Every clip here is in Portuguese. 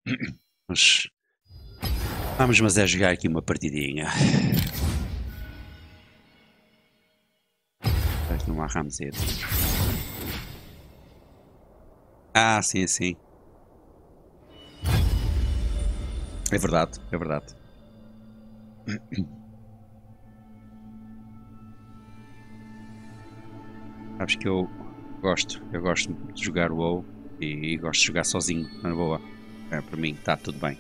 Mas vamos é jogar aqui uma partidinha. Aqui uma ramzeta. Ah, sim, sim. É verdade, é verdade. Sabes que eu gosto de jogar WoW e gosto de jogar sozinho, na boa. Para mim está tudo bem.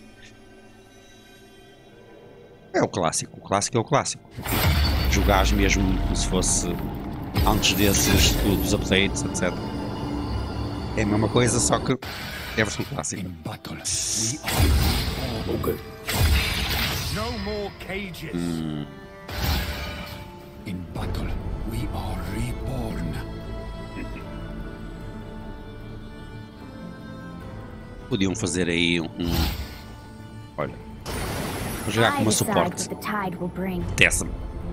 É o clássico é o clássico. Jogares mesmo como se fosse antes desses dos updates, etc. É a mesma coisa, só que é a versão clássica. In battle, we are okay. No more cages. In battle, we are reborn. Podiam fazer aí olha, vou jogar com uma suporte. Tessa-me.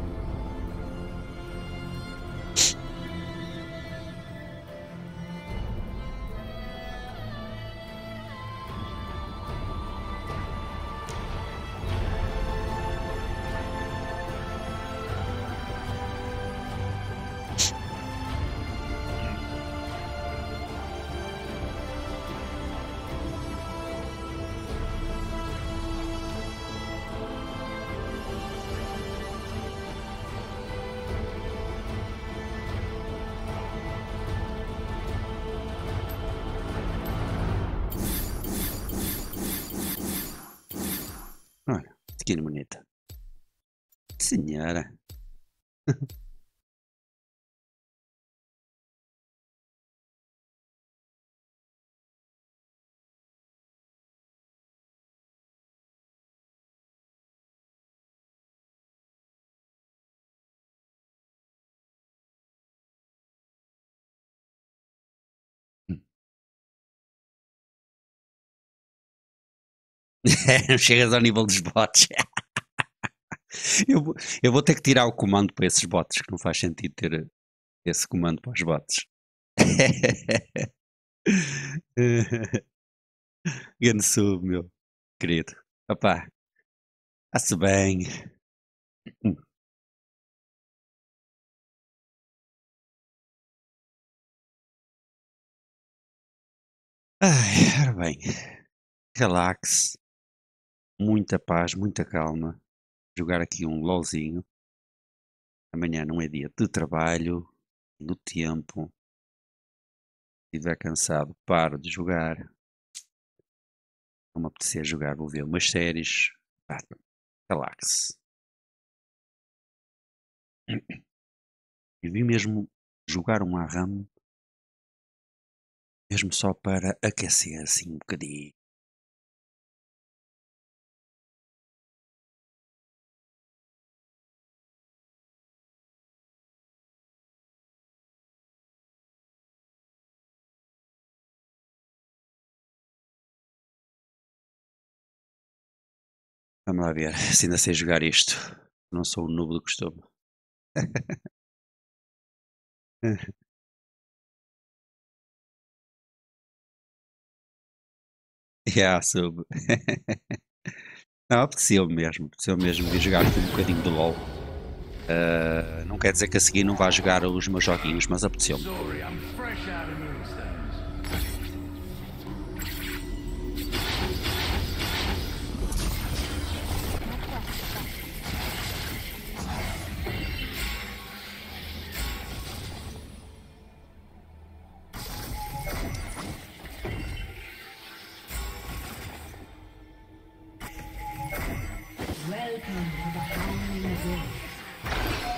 Olha, skin bonita. Senhora. Chegas ao nível dos bots. Eu vou ter que tirar o comando para esses bots, que não faz sentido ter esse comando para os bots. Grande sub, meu querido. Opá, está-se bem. Ai, ora bem, relaxe, muita paz, muita calma. Jogar aqui um LOLzinho. Amanhã não é dia de trabalho, do tempo. Se estiver cansado, paro de jogar. Não me apetecer jogar, vou ver umas séries. Relaxe. E vim mesmo jogar um ARAM, mesmo só para aquecer assim um bocadinho. Vamos lá ver se ainda sei jogar isto. Não sou o noob do costume. Yeah, sub. Não, apeteceu mesmo vir jogar aqui um bocadinho de LOL. Não quer dizer que a seguir não vá jogar os meus joguinhos, mas apeteceu-me. Sorry, I'm fresh out of moonstones. Welcome to the Howling Wolf.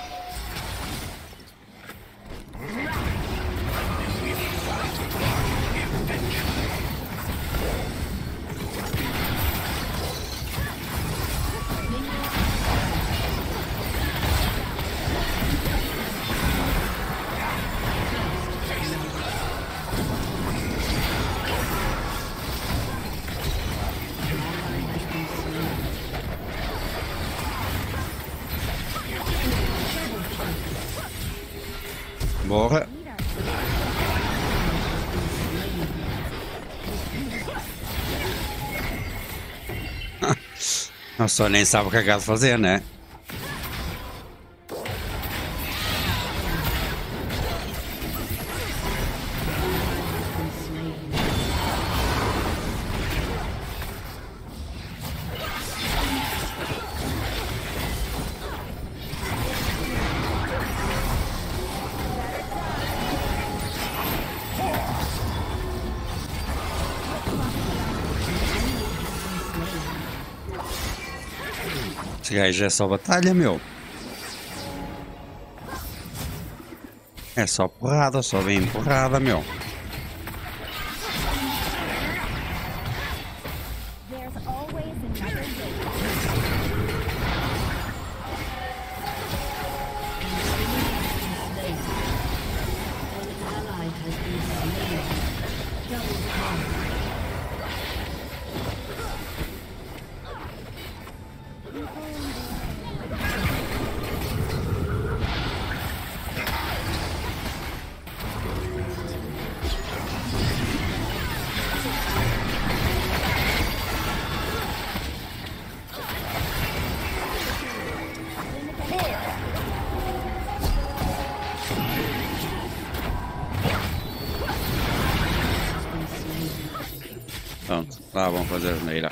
Bora. A pessoa nem sabe o que é que há de fazer, né? Esse gajo é só batalha, meu. É só porrada, só bem porrada, meu. There's always another way. Pronto, lá vão fazer asneira.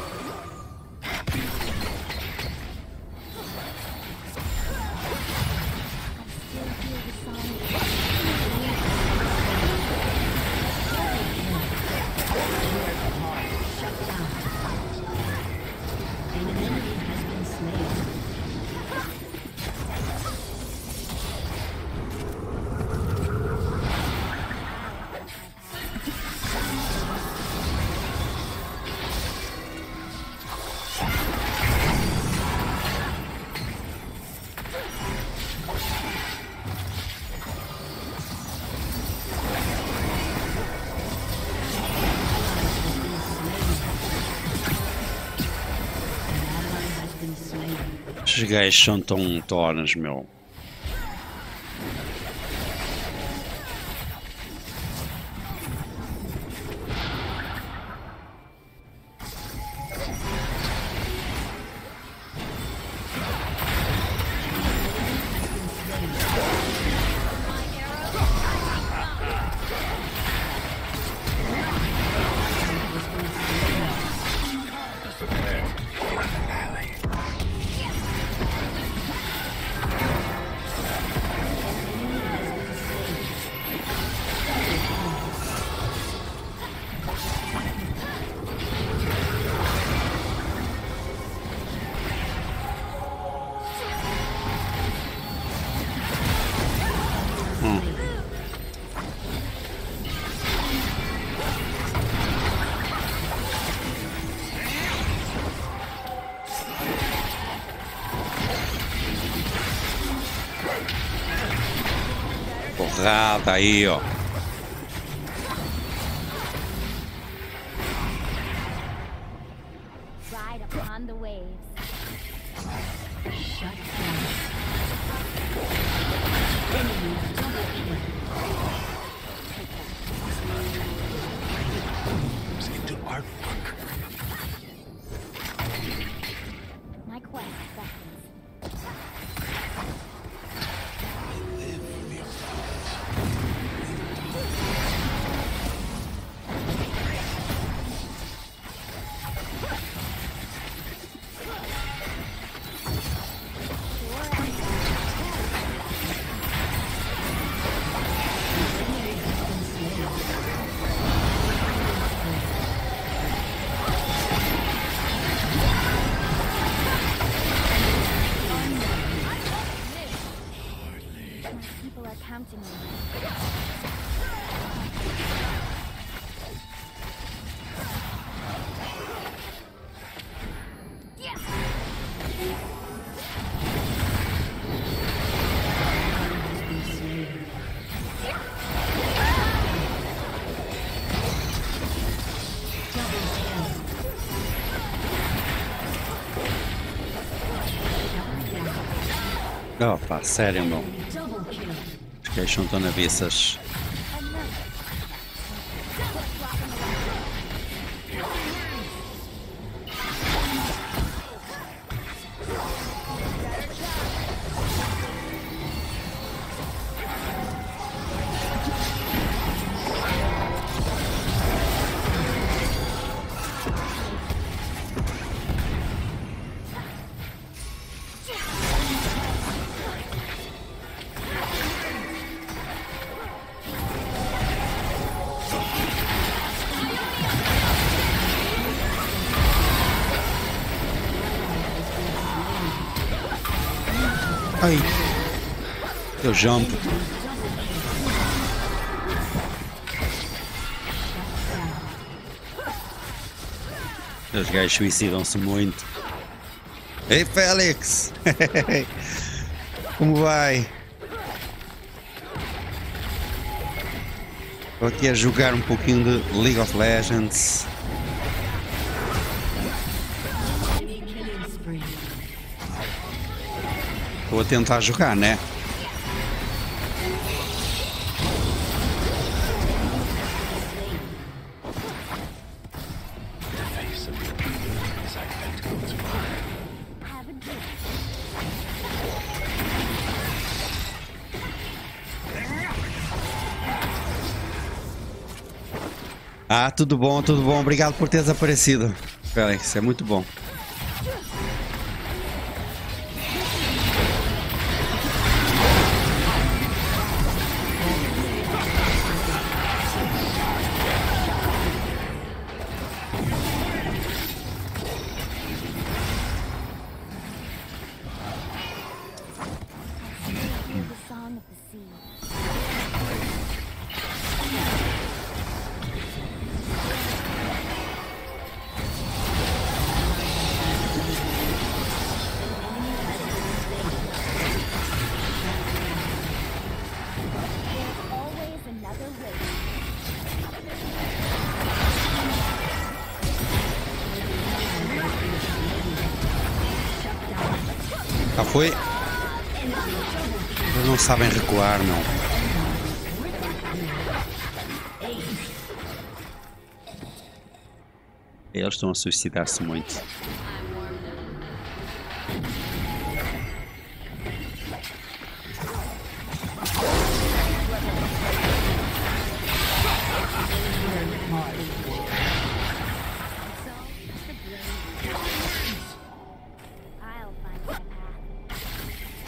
Estes gajos são tão tornas, meu. Porrada aí, ó. Ride upon the waves. Into artwork. My quest beckons. People are counting on me. Opa, sério, meu. Os gajos são tão naviças. Ai! Eu jump. Os gajos suicidam-se muito. Ei, Félix! Como vai? Estou aqui a jogar um pouquinho de League of Legends. Estou a tentar jogar, né? Ah, tudo bom, tudo bom. Obrigado por teres aparecido, Félix, é muito bom. The song of the sea. There's always another way. Já foi? Eles não sabem recuar, não. Eles estão a suicidar-se muito. I'll find my path.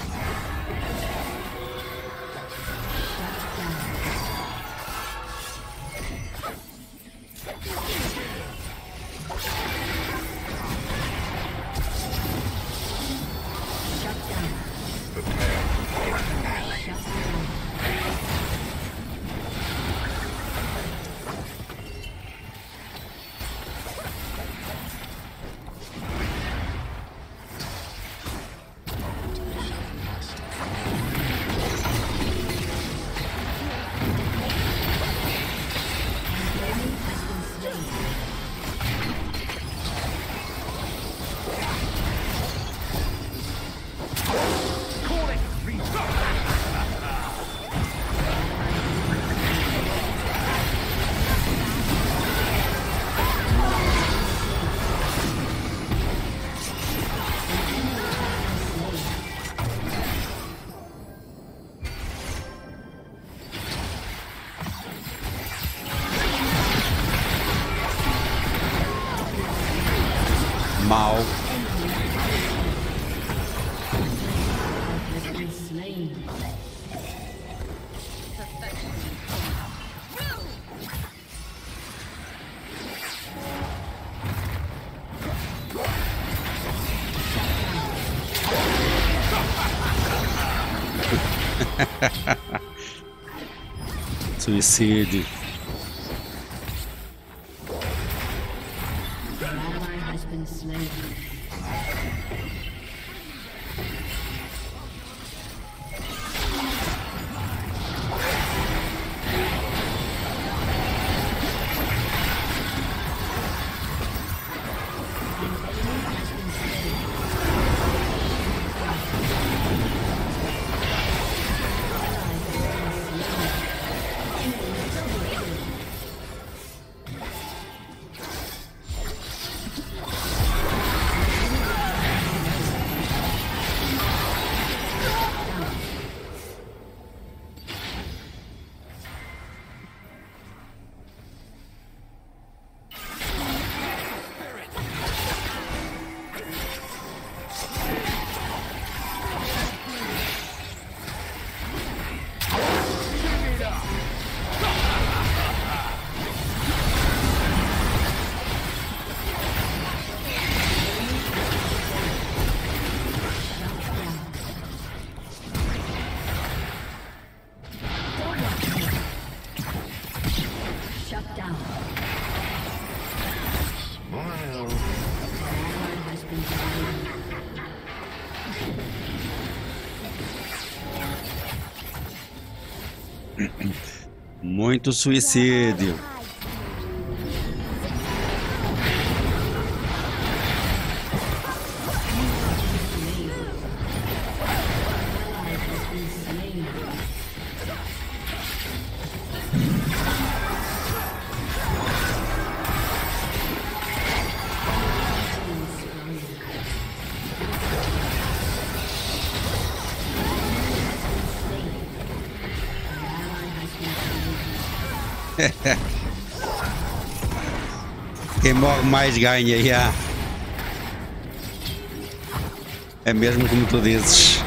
Mal. Suicídio. Muito suicídio. Quem morre mais ganha, já. É mesmo como tu dizes.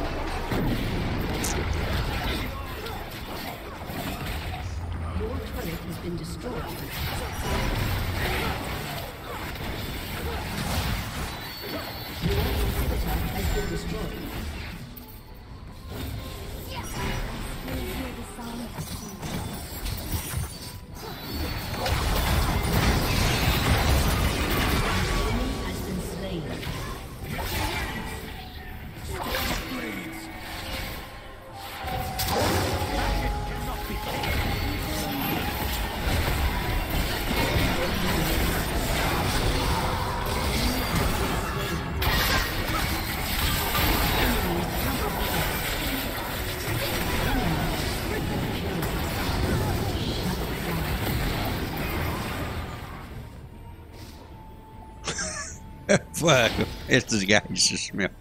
Fuck, estes gajos, meu.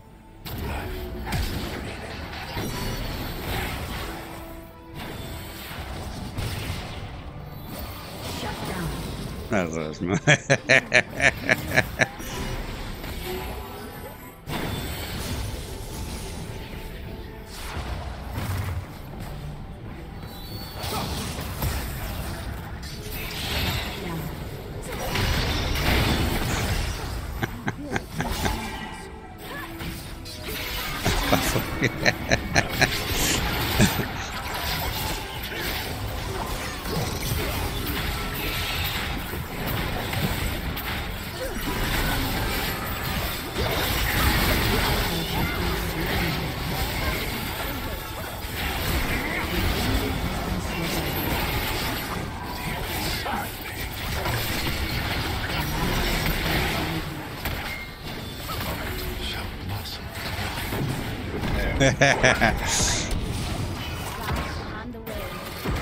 Arroz, meu. On the way.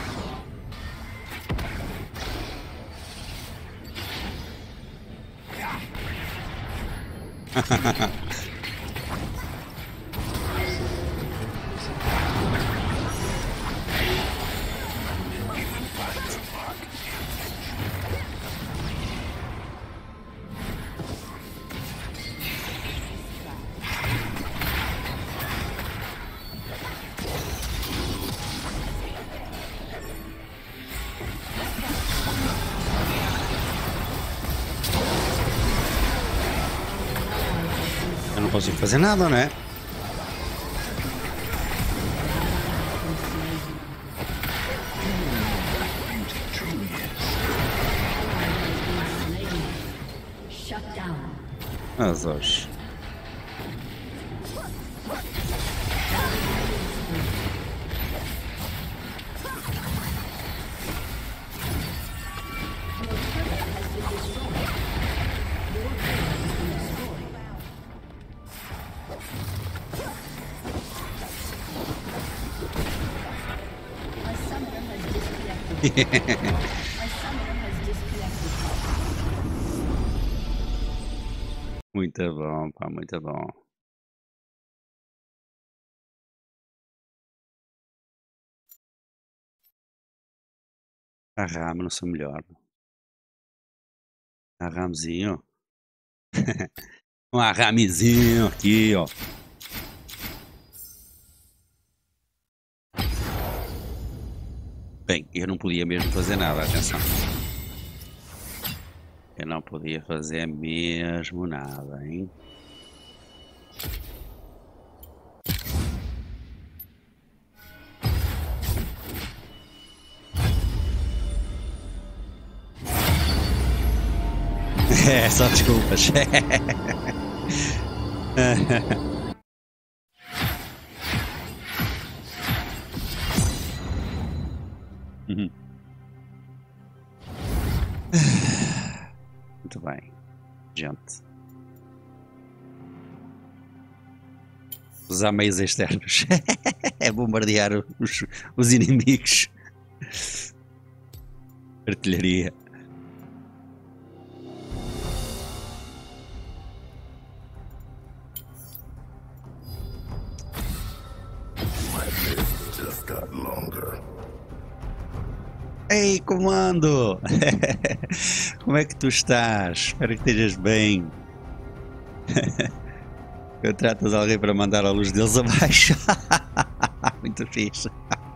Eu não consigo fazer nada, né? Shut down. Azores. A summoner has disconnected. A summoner has disconnected. Muito bom, pá, muito bom. Arrame no seu melhor. Arramezinho. Um arramezinho aqui, ó. Bem, eu não podia mesmo fazer nada, atenção. Eu não podia fazer mesmo nada, hein? É, só desculpas. Uhum. Muito bem, gente. Usar meios externos. É bombardear os inimigos. Artilharia. Just got longer. Ei, comando! Como é que tu estás? Espero que estejas bem. Contratas alguém para mandar a luz deles abaixo. Muito fixe.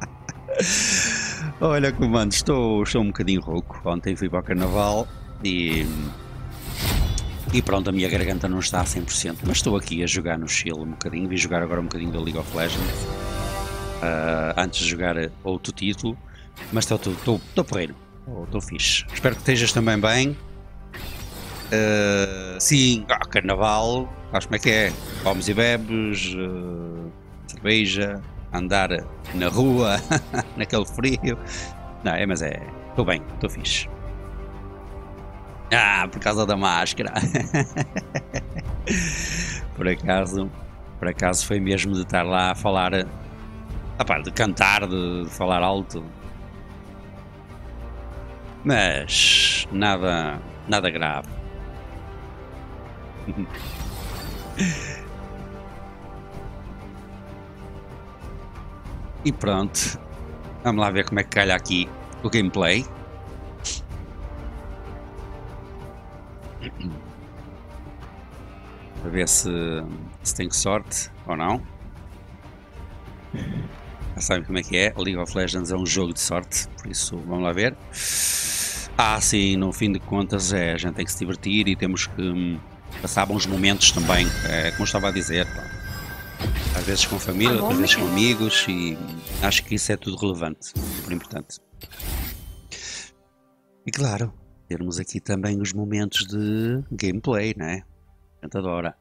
Olha, comando, estou um bocadinho rouco. Ontem fui para o carnaval e pronto, a minha garganta não está a 100%, mas estou aqui a jogar no chill um bocadinho. Vim jogar agora um bocadinho da League of Legends antes de jogar outro título, mas estou porreiro, estou fixe. Espero que estejas também bem. Sim, carnaval, sabes como é que é? Comes e bebes, cerveja, andar na rua, naquele frio. Não, mas estou bem, estou fixe. Por causa da máscara. Por acaso foi mesmo de estar lá a falar, de cantar, de falar alto. Mas nada grave. E pronto, vamos lá ver como é que calha aqui o gameplay. Para ver se tenho sorte ou não. Já sabem como é que é, League of Legends é um jogo de sorte, por isso vamos lá ver. Sim, no fim de contas a gente tem que se divertir e temos que passar bons momentos também, como estava a dizer, às vezes com família, outras vezes com amigos, e acho que isso é tudo relevante, super importante. E claro, termos aqui também os momentos de gameplay, né? A gente adora.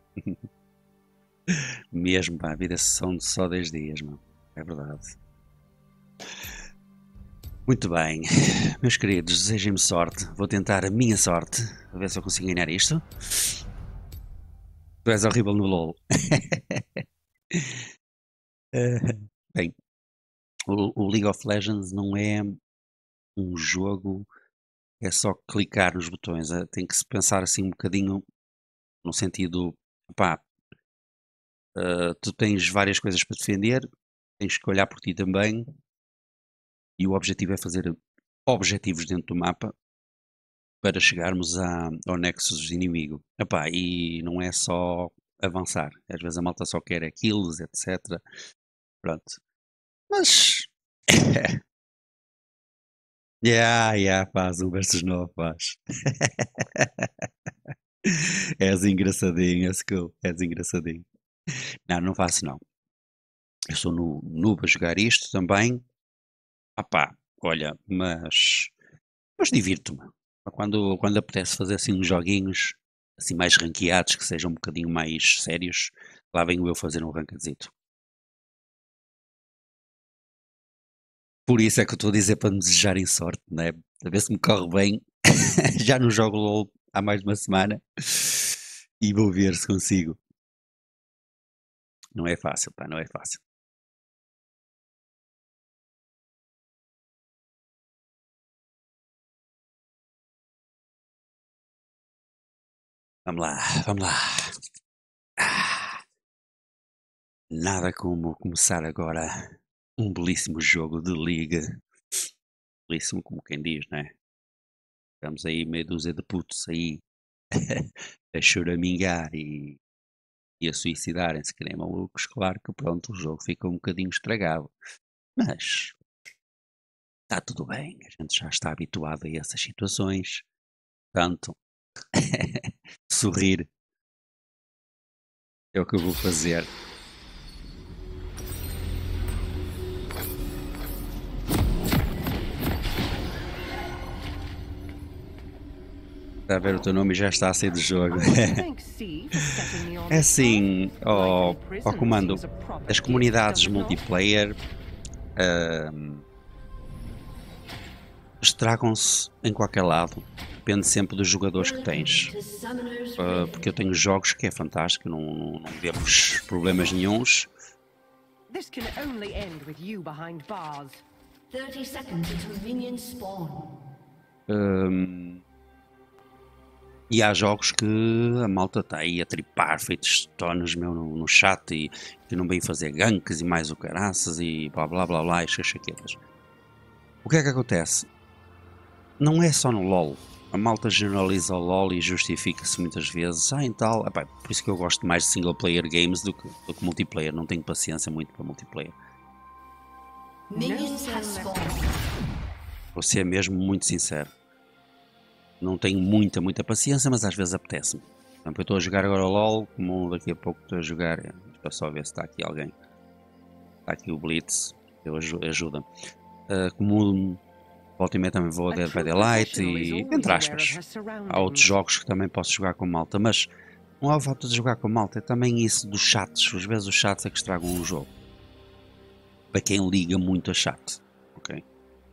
Mesmo, a vida são só 10 dias, mano. É verdade. Muito bem, meus queridos, desejem-me sorte. Vou tentar a minha sorte, a ver se eu consigo ganhar isto. Tu és horrível no LOL. Bem, o League of Legends não é um jogo, é só clicar nos botões. Tem que se pensar assim um bocadinho no sentido, tu tens várias coisas para defender, tens que olhar por ti também, e o objetivo é fazer objetivos dentro do mapa para chegarmos ao nexus do inimigo. E não é só avançar, às vezes a malta só quer kills, etc. Pronto. Mas faz 1 versus 9, faz. És engraçadinho, és engraçadinho. Não faço não. Eu sou noob a jogar isto também. Olha, mas divirto-me. Quando apetece fazer assim uns joguinhos assim mais ranqueados, que sejam um bocadinho mais sérios, lá venho eu fazer um rankedzito. Por isso é que eu estou a dizer para me desejarem sorte, né? A ver se me corre bem. Já não jogo LOL há mais de uma semana e vou ver se consigo. Não é fácil, não é fácil. Vamos lá. Nada como começar agora um belíssimo jogo de League. Belíssimo como quem diz, né? Estamos aí meia dúzia de putos aí a choramingar e a suicidarem-se, que nem malucos. Claro que pronto, o jogo fica um bocadinho estragado. Mas está tudo bem, a gente já está habituado a essas situações. Portanto, sorrir é o que eu vou fazer. Está a ver o teu nome e já está a sair do jogo. É assim, ao comando, as comunidades multiplayer estragam-se em qualquer lado. Depende sempre dos jogadores que tens. To Summoner's Porque eu tenho jogos que é fantástico, não temos problemas nenhuns. This can only end with you behind bars. 30 seconds until minions spawn. E há jogos que a malta está aí a tripar, feitos tonos meu no chat e que não vêm fazer ganks e mais o caraças e blá blá blá blá e chaquetas. O que é que acontece? Não é só no LoL. A malta generaliza o LoL e justifica-se muitas vezes. Em tal. Epá, por isso que eu gosto mais de single player games do que multiplayer. Não tenho paciência muito para multiplayer. Minions have spawned. Vou ser mesmo muito sincero. Não tenho muita paciência, mas às vezes apetece-me. Por exemplo, eu estou a jogar agora o LoL, como daqui a pouco estou a jogar. Deixa só ver se está aqui alguém. Está aqui o Blitz. Ajuda-me. Como volta e meia também vou a Dead by Daylight e entre aspas. Há outros jogos que também posso jogar com malta, mas não há falta de jogar com malta, é também isso dos chats. Às vezes os chats é que estragam o jogo. Para quem liga muito a chat. Ok?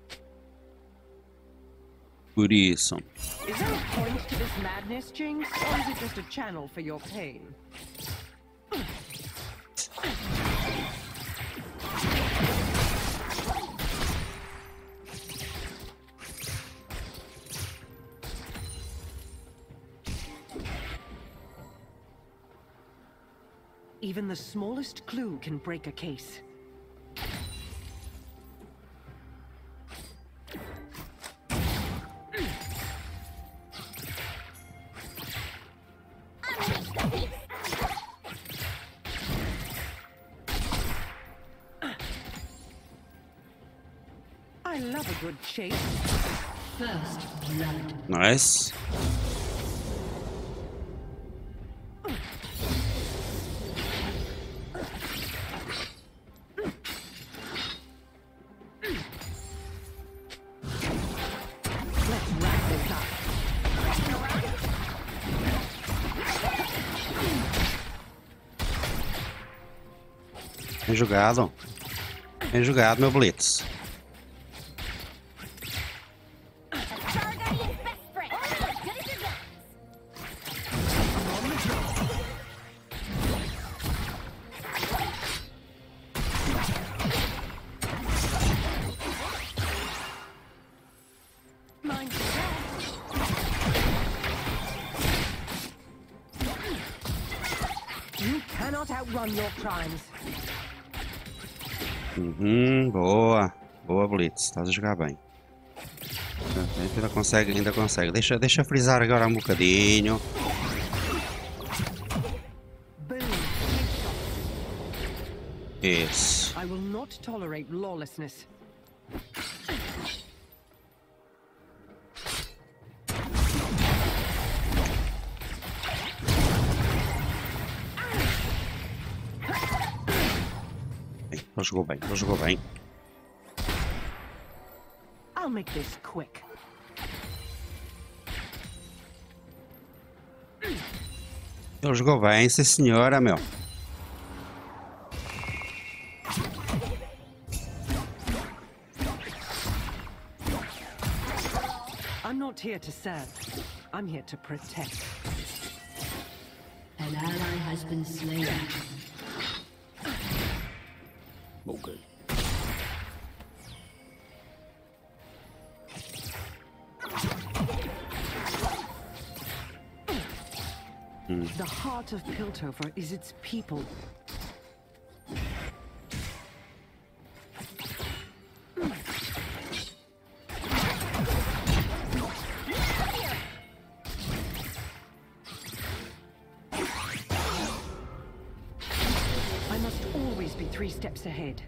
Por isso. Is there a point to this madness, Jinx, or is it just a channel for your pain? Even the smallest clue can break a case. I love a good chase. First blood. Nice. Let's wrap this up. Bem jogado. Bem jogado, meu Blitz. Targaryen's best friend. Only as good as your guns. Mind you cannot outrun your crimes. Boa. Boa, Blitz. Estás a jogar bem. Ainda consegue, ainda consegue. Deixa frisar agora um bocadinho. Boom. Isso. I will not tolerate lawlessness. Bem, ele jogou bem, ele jogou bem. I'll make this quick. Ele jogou bem, sim senhora, meu. I'm not here to serve. I'm here to protect. An ally has been slain. Ok. The heart of Piltover is its people. I must always be 3 steps ahead.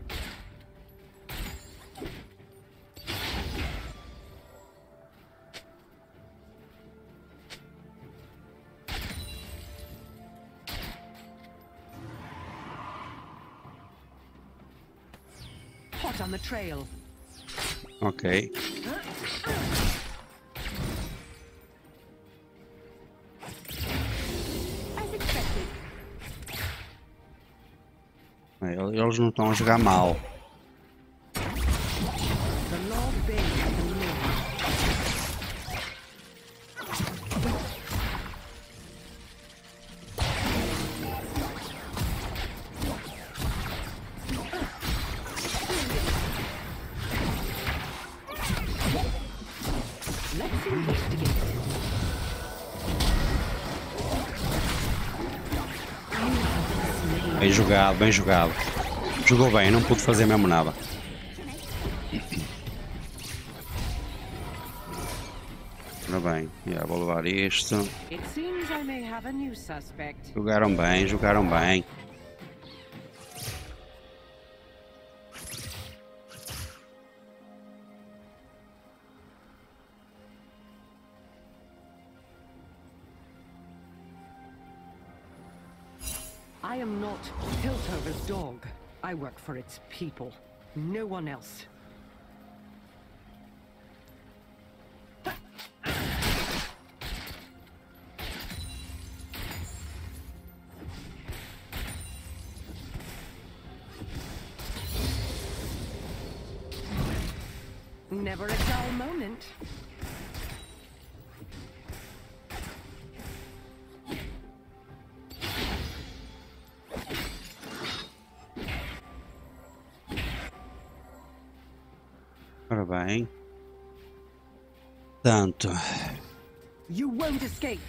Hot on the trail. Ok. As expected. Eles não estão a jogar mal. The Lord Bane has been made. Bem jogado, bem jogado. Jogou bem, não pude fazer mesmo nada. Ora bem, já vou levar isto. It seems I may have a new suspect. Jogaram bem, jogaram bem. I am not Piltover's dog. I work for its people. No one else. Never a dull moment. Ora bem. Tanto. You won't escape.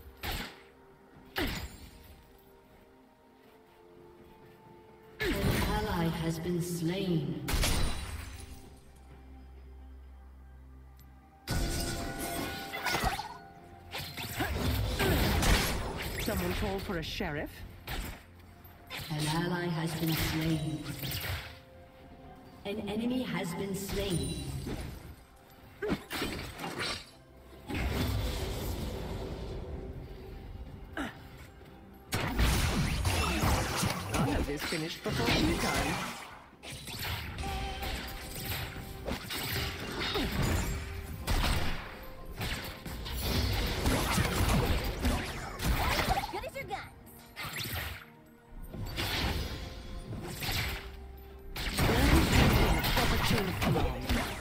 An ally has been slain. Someone call for a sheriff? An ally has been slain. An enemy has been slain. I'll have this finished before tea time. Good as your guns. Proper chain of command.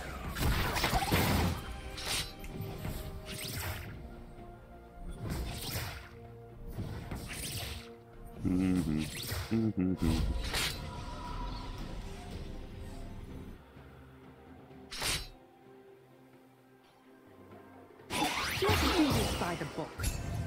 Let's do this by the book.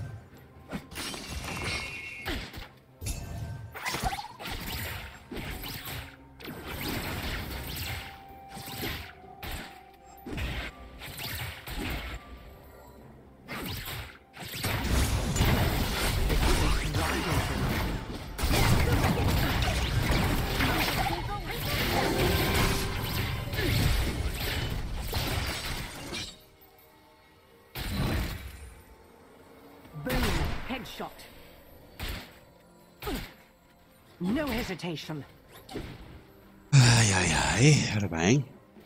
Boom! Headshot. No hesitation. Ai, ai, ai. Ora bem.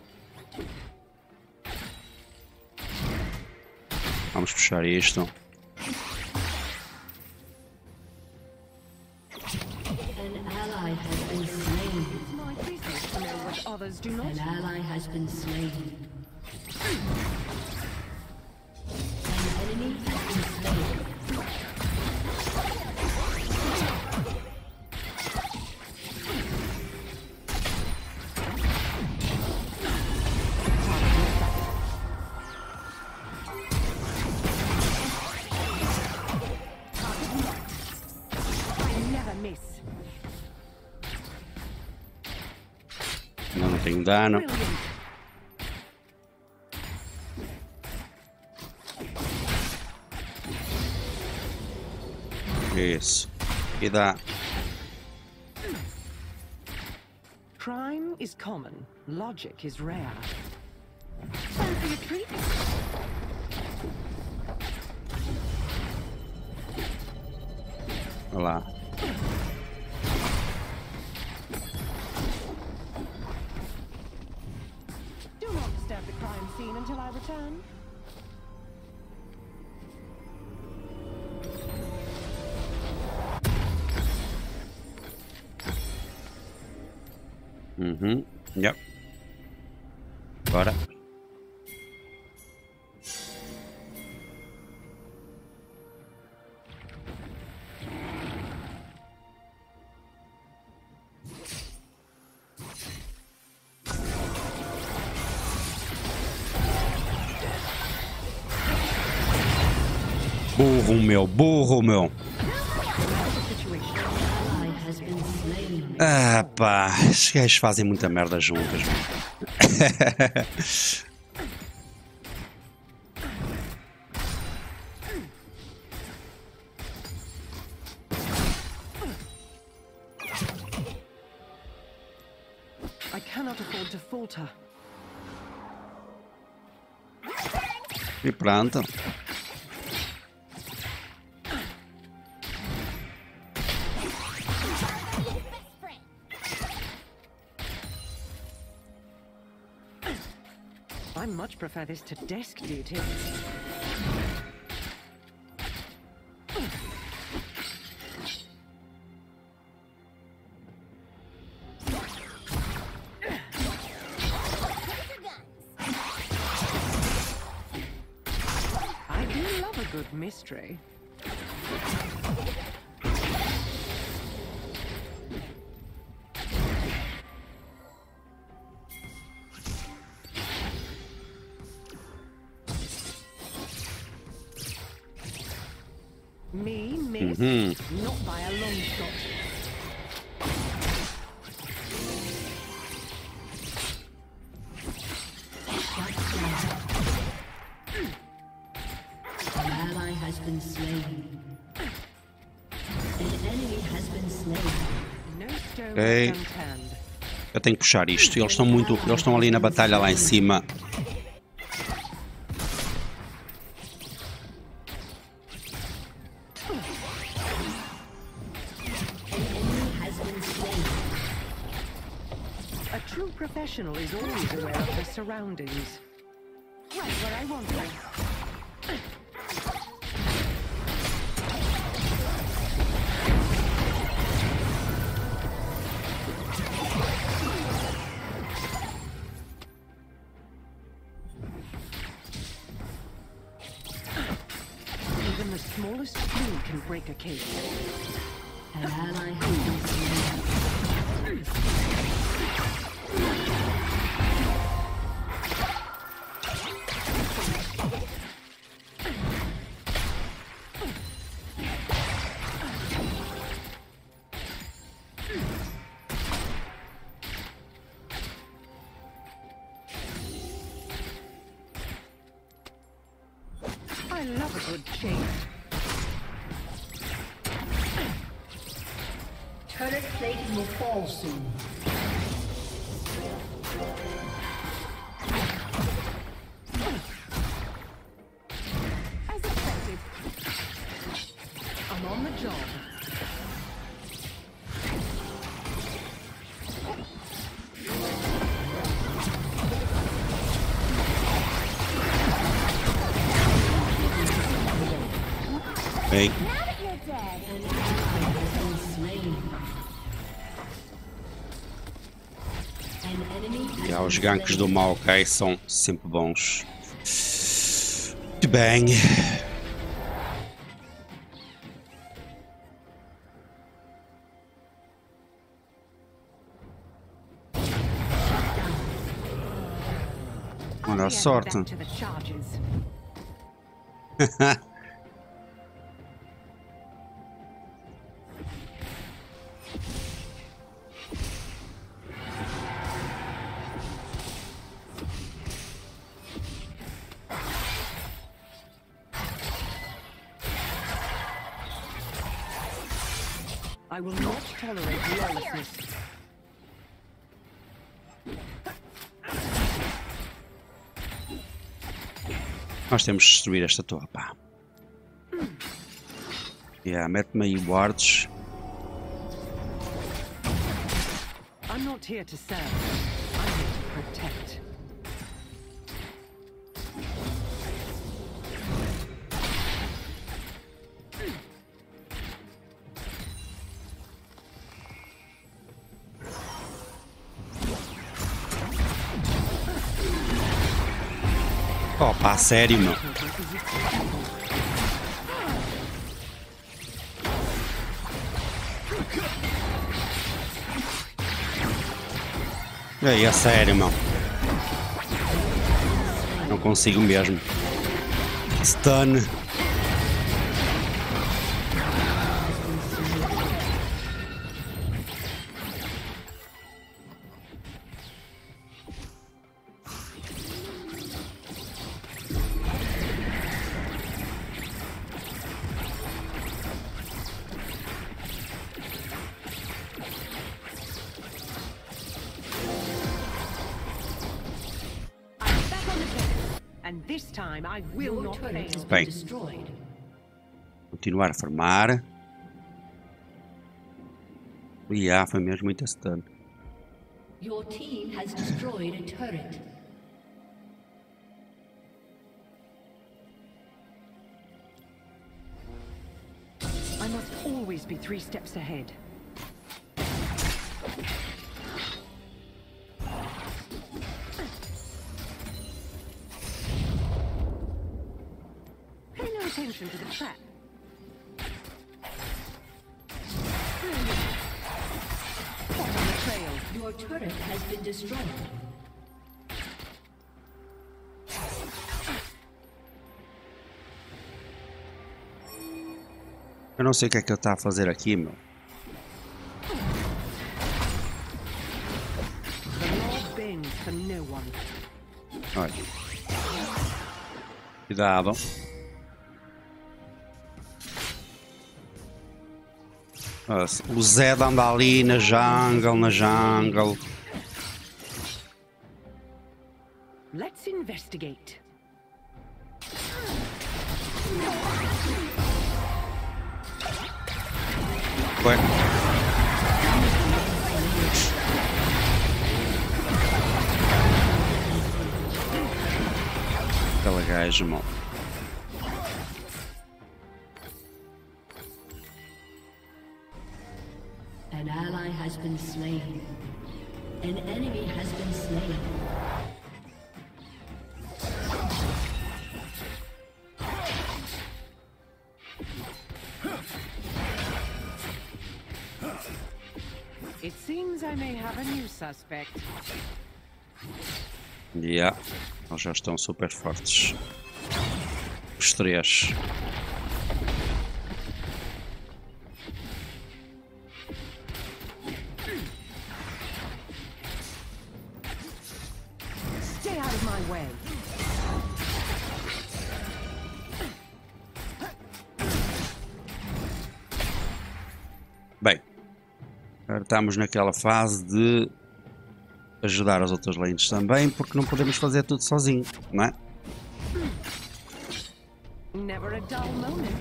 Vamos puxar isto. An ally has been slain. It's my business to know what others do not. An ally has been slain. An enemy has been slain. I never miss. Ainda não tenho dano. Brilliant. Isso. E dá. Crime is common. Logic is rare. Fancy a treat? Olha lá. Do not disturb the crime scene until I return. Yep. Bora. Burro, meu. Burro, meu. Situation. Ally has been Ah, pá, estes gajos fazem muita merda juntas, mano. I cannot afford to falter. E pronto. I much prefer this to desk duty. I do love a good mystery. Me miss? Not by a long shot. An ally has been slain. An enemy has been slain. No stone Okay. unturned. Eu tenho que puxar isto. Eles estão ali na batalha lá em cima. A true professional is always aware of her surroundings. Right where I want her. Even the smallest clue can break a case. An ally has been slain. I love a good chase. Turret plating will fall soon. As expected. I'm on the job. Bem, Now that you're dead, An ally has been slain. An enemy has já os been ganks slain. do Maokai são sempre bons. Muito bem. Olha a sorte. Back to the charges. I will not tolerate lawlessness. Nós temos de destruir esta torre, pá. Mete-me aí wards. I'm not here to serve. I'm here to protect. Oh, pá, sério, meu. E aí, a sério, meu. Não consigo mesmo. Stun. And this time I will Your not turret has fail. been Bem. destroyed. Continuar a farmar. E foi mesmo muita stun. Your team has destroyed a turret. I must always be 3 steps ahead. Pay no attention to the trap. Hot on the trail. Your turret has been destroyed. Eu não sei o que é que ele está a fazer aqui, meu. The law bends for no one. Olha. Cuidado. Nossa, o Zed anda ali na jungle. Let's investigate. Ué. Aquela gaja, mal. An ally has been slain. An enemy has been slain. It seems I may have a new suspect. Yeah. Eles já estão super fortes. Os três. Stay out of my way. Bem. Agora estamos naquela fase de ajudar as outras lanes também, porque não podemos fazer tudo sozinho, não é? Never a dull moment.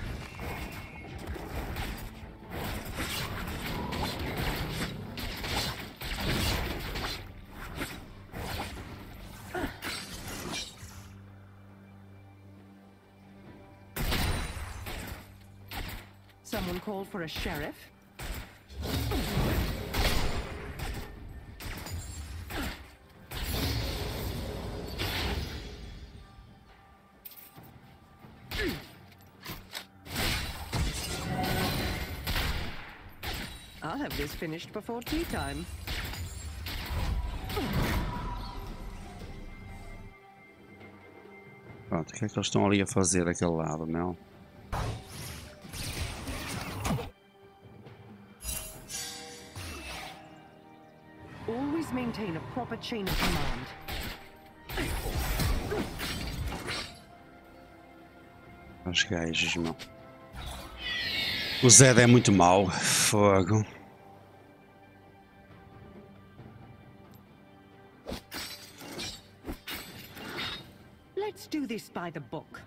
Someone called for a sheriff. I'll have this finished before tea time. Pronto, o que é que eles estão ali a fazer daquele lado, não? Always maintain a proper chain of command. Os gajos, meu. O Zed é muito mau. Fogo. Let's do this by the book.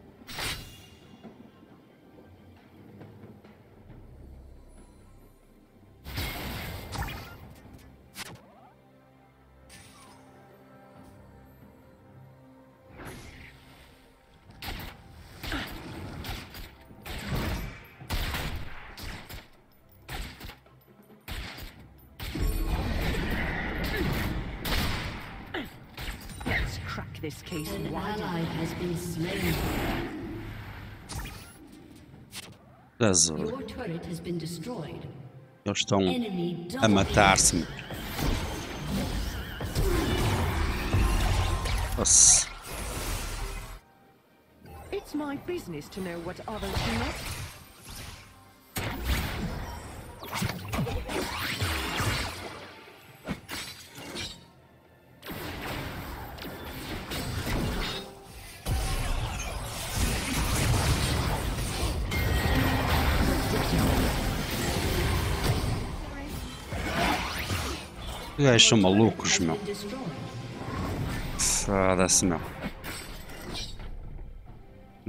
Let's crack this case An wide. ally has been slain. Azul. Your turret has been destroyed. Eles estão Enemy a matar-se. Nossa. It's my business to know what others do not. Os gajos são malucos, meu. Destroyed. Foda-se, meu.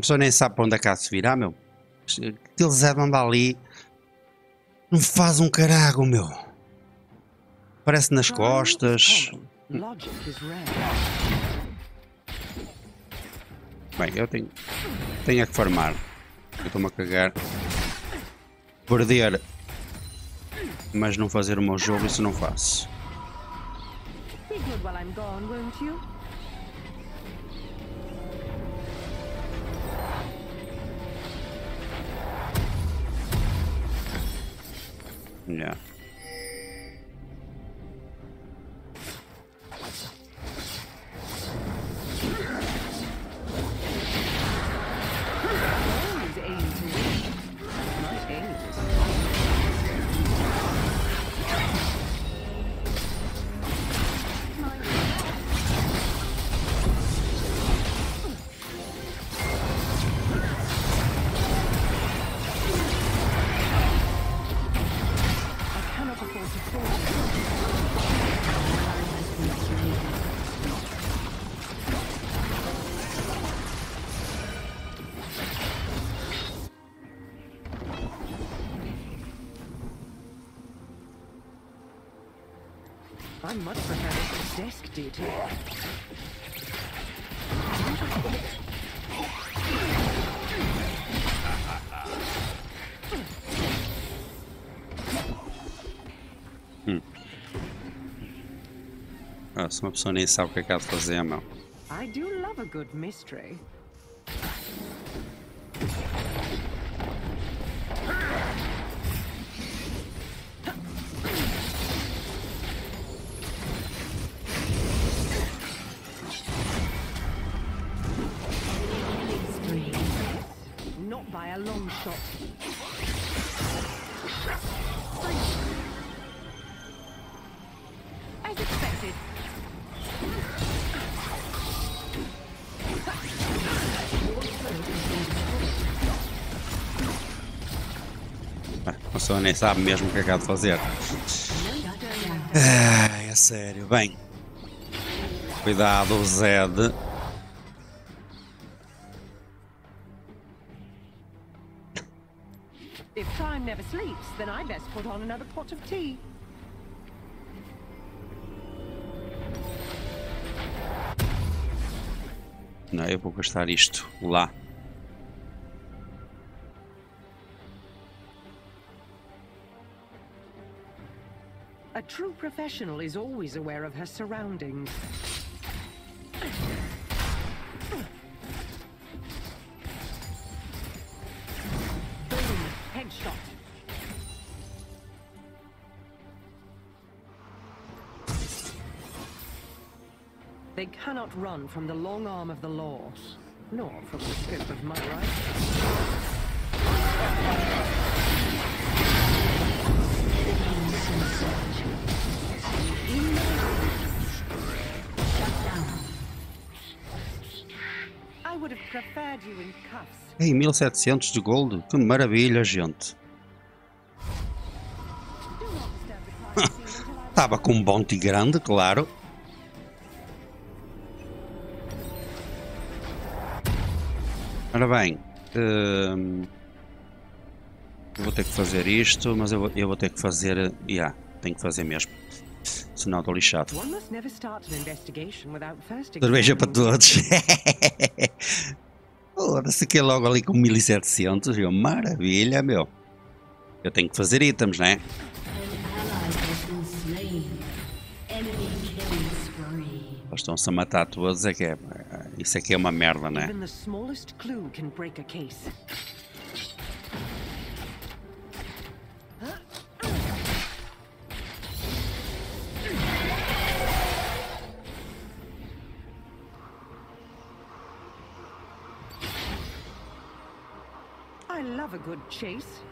A pessoa nem sabe para onde é que há de se virar, meu. Aquele Zé anda ali. Não faz um carago, meu. Parece nas costas. Logic is rare. Bem, eu tenho é que farmar. Eu estou-me a cagar. Perder. Mas não fazer o meu jogo, isso não faço. Be good while I'm gone, won't you? Yeah. Always aim to win. My aim is I cannot afford to fall. I much prefer what the desk did. Ah, se uma pessoa nem sabe o que é que há de fazer, meu. I do love a good mystery. Not by a long shot. As expected. Ah, a pessoa nem sabe mesmo o que é que há de fazer. Ah, é sério. Bem. Cuidado, Zed. If time never sleeps, then I best put on another pot of tea. Não, eu vou gastar isto lá. A true professional is always aware of her surroundings. Boom! Headshot. They cannot run from the long arm of the law, nor from the scope of my right. I would have preferred you in cuffs. Ei, 1700 de gold. Que maravilha, gente. Estava com um bounty grande, claro. Ora bem, eu vou ter que fazer isto, mas eu vou ter que fazer. Tenho que fazer mesmo. Senão estou lixado. One must never start an investigation without first Cerveja para examining- todos. Foda-se que é logo ali com 1700, viu? Maravilha, meu. Eu tenho que fazer itens, né? An ally has been slain. Enemy killing spree. Eles estão-se a matar todos, isso aqui é uma merda, né? Even the smallest clue can break a case. I love a good chase.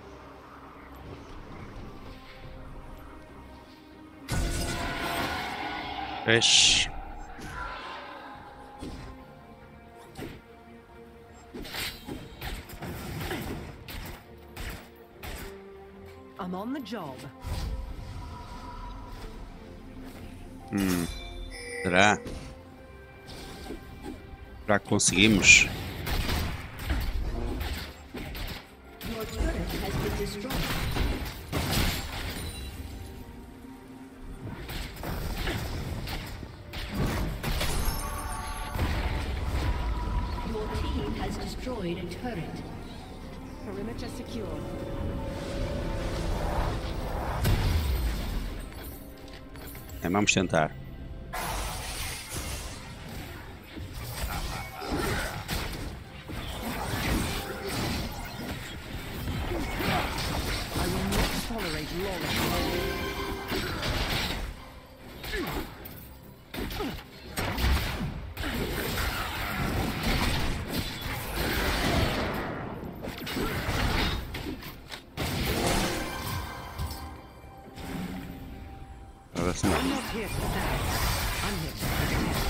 Ixi. I'm on the job. Será? Será que conseguimos? destroyed a turret. Perimeter secure. Vamos tentar. I will not tolerate lawlessness. Parece não. I'm not here to stand. I'm here to protect.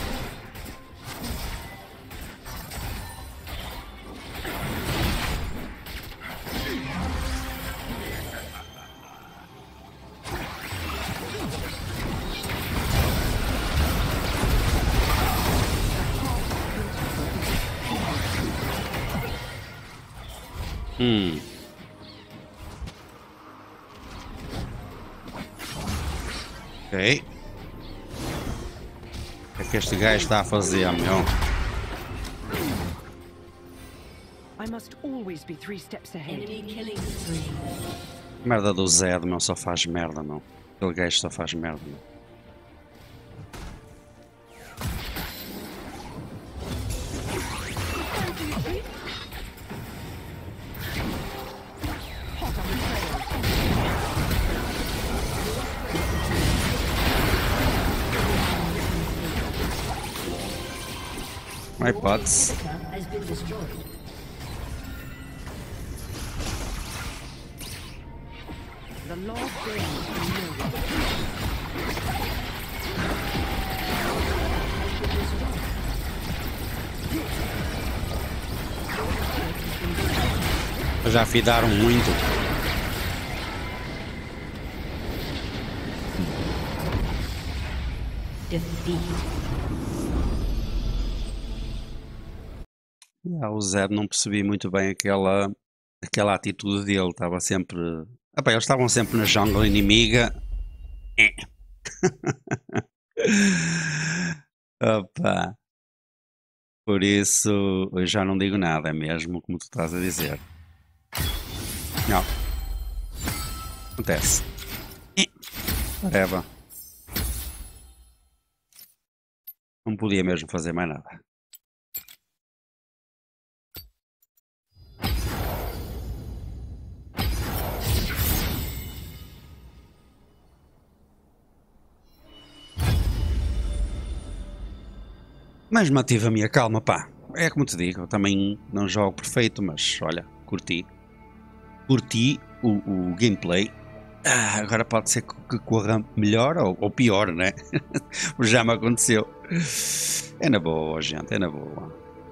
Ok. O que é que este gajo está a fazer, meu? I must always be 3 steps ahead. Enemy killing spree. Merda do Zed, meu, só faz merda, meu. Aquele gajo só faz merda, meu. Não há hipótese. Has been destroyed. The Lord brings the new. Já fidaram muito. Defeat. O Zed não percebi muito bem aquela atitude dele. Estava sempre. Epá, eles estavam sempre na jungle inimiga. Opa. Por isso eu já não digo nada, é mesmo como tu estás a dizer. Não. Acontece. Whatever. Não podia mesmo fazer mais nada. Mas mantive a minha calma, pá. É como te digo, eu também não jogo perfeito, mas olha, curti. Curti o gameplay. Agora pode ser que corra melhor ou pior, né? Já me aconteceu. É na boa, gente, é na boa.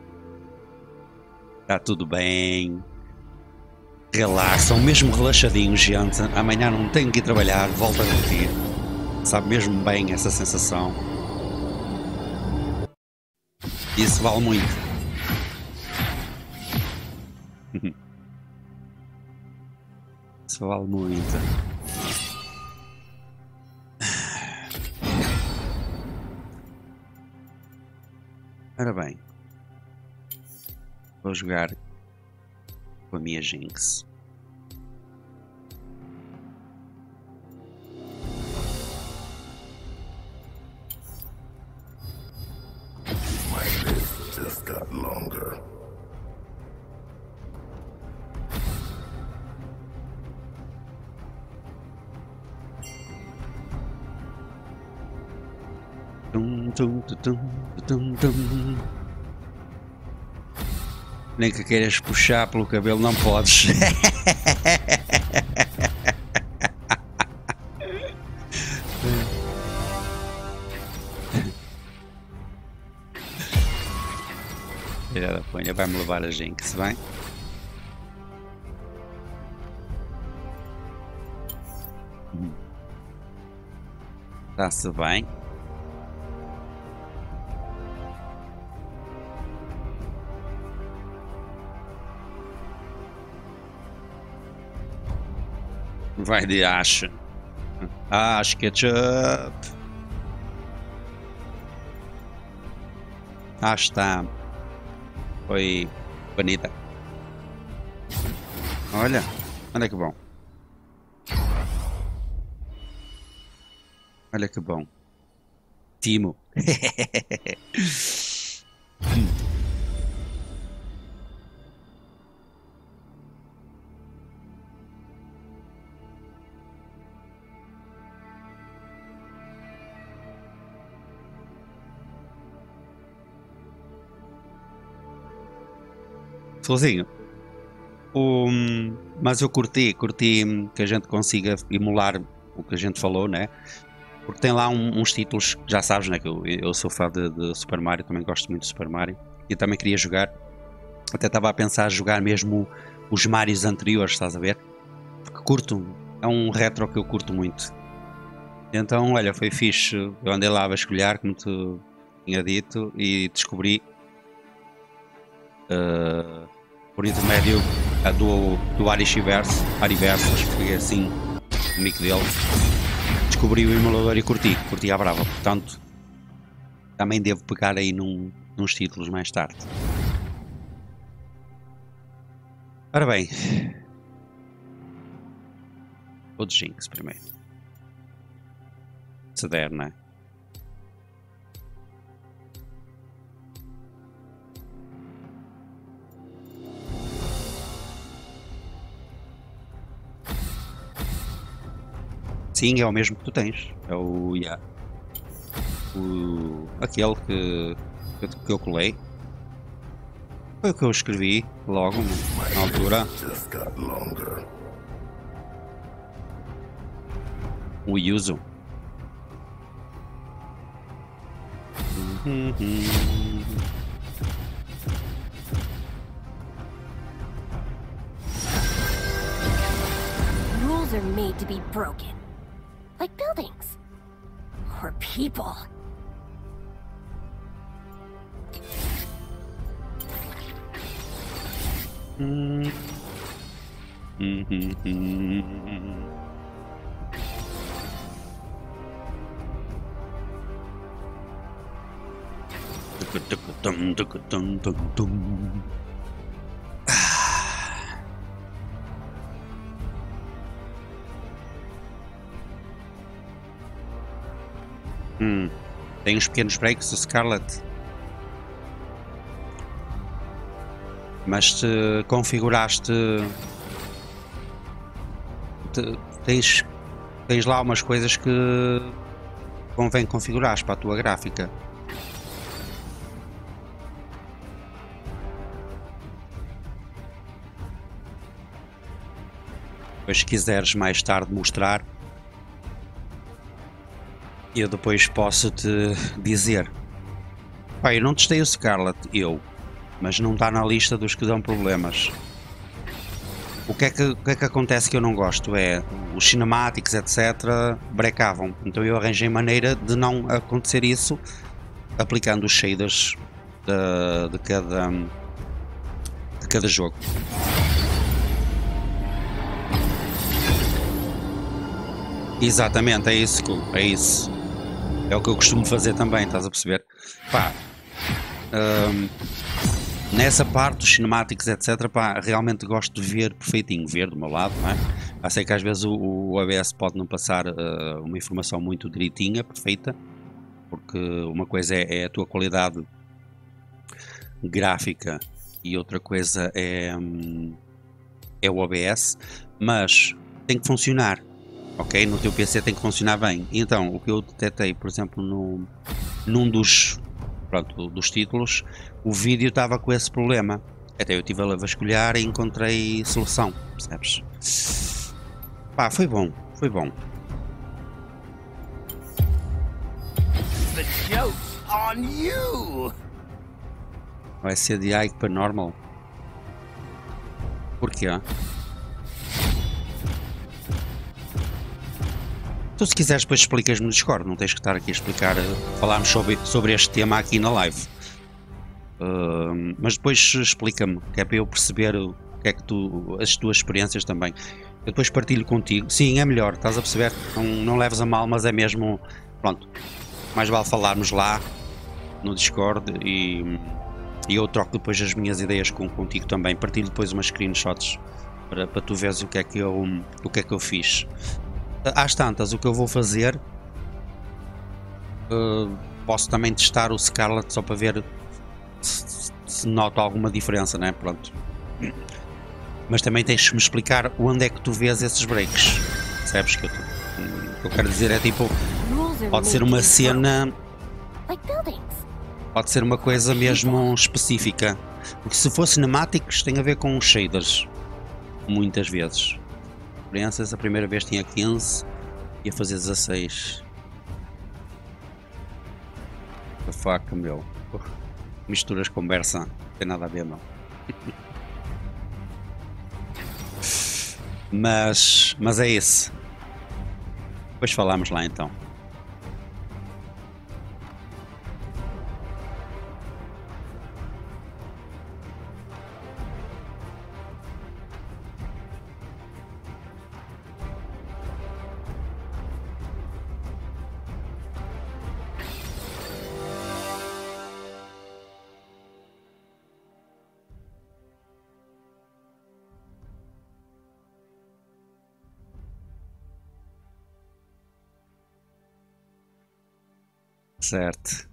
Está tudo bem. Relaxam, mesmo relaxadinhos, gente. Amanhã não tenho que ir trabalhar, volto a curtir. Sabe mesmo bem essa sensação. Isso vale muito. Isso vale muito. Ora bem. Vou jogar com a minha Jinx. My list just got longer. Tum, tum, tum, tum, tum. Nem que queiras puxar pelo cabelo, não podes. Filha da punha, vai-me levar a Jinx, bem? Está-se bem. Vai de Ashe. Ashe Ketchup. Ashe está. Foi Bonita. Olha, olha que bom. Olha que bom. Timo. Sozinho. Mas eu curti que a gente consiga emular o que a gente falou, né? Porque tem lá uns títulos, já sabes, né? Que eu sou fã de Super Mario, também gosto muito de Super Mario. E também queria jogar. Até estava a pensar jogar mesmo os Marios anteriores, estás a ver? Porque curto, é um retro que eu curto muito. Então, olha, foi fixe. Eu andei lá a vasculhar, como tu tinha dito, e descobri por intermédio do Ariverso, acho que foi assim o nick dele. Descobri o emulador e curti à brava, portanto também devo pegar aí nos títulos mais tarde. Ora bem, o de Jinx primeiro, se der, não é? Sim, é o mesmo que tu tens. É o aquele que eu colei. Foi o que eu escrevi logo na altura. Just got longer. O Yuzu. Rules are made to be broken. Like buildings. Or people. Tem uns pequenos breaks do Scarlet. Mas te configuraste. Tens lá umas coisas que convém configurar para a tua gráfica. Depois, se quiseres mais tarde mostrar, eu depois posso te dizer. Pá, eu não testei o Scarlet, mas não está na lista dos que dão problemas. O que é que acontece que eu não gosto é os cinemáticos, etc, brecavam. Então eu arranjei maneira de não acontecer isso aplicando os shaders de cada jogo. Exatamente, é isso. É o que eu costumo fazer também, estás a perceber? Pá, nessa parte dos cinemáticos, etc, pá, realmente gosto de ver perfeitinho, ver do meu lado, não é? Eu sei que às vezes o OBS pode não passar uma informação muito direitinha, perfeita, porque uma coisa é a tua qualidade gráfica e outra coisa é o OBS, mas tem que funcionar. Ok? No teu PC tem que funcionar bem. Então, o que eu detetei, por exemplo, num dos títulos, o vídeo estava com esse problema. Até eu estive a vasculhar e encontrei solução, percebes? Pá, foi bom. The joke's on you! Vai ser de Ike para normal. Porquê? Tu, se quiseres, depois explicas-me no Discord, não tens que estar aqui a explicar, falarmos sobre este tema aqui na live. Mas depois explica-me, que é para eu perceber o que é que as tuas experiências também. Eu depois partilho contigo. Sim, é melhor, estás a perceber? Não leves a mal, mas é mesmo. Pronto, mais vale falarmos lá no Discord e E eu troco depois as minhas ideias contigo também. Partilho depois umas screenshots para tu veres o que é que eu fiz. Às tantas, o que eu vou fazer, posso também testar o Scarlet só para ver se noto alguma diferença, né? Pronto. Mas também tens de me explicar onde é que tu vês esses breaks. Percebes que o que eu quero dizer é tipo, pode ser uma cena, pode ser uma coisa mesmo específica. Porque se for cinemáticos tem a ver com shaders, muitas vezes. Crianças, a primeira vez tinha 15 e a fazer 16. A faca, meu. Misturas conversa, não tem nada a ver, não. Mas é isso. Depois falamos lá então. Certo.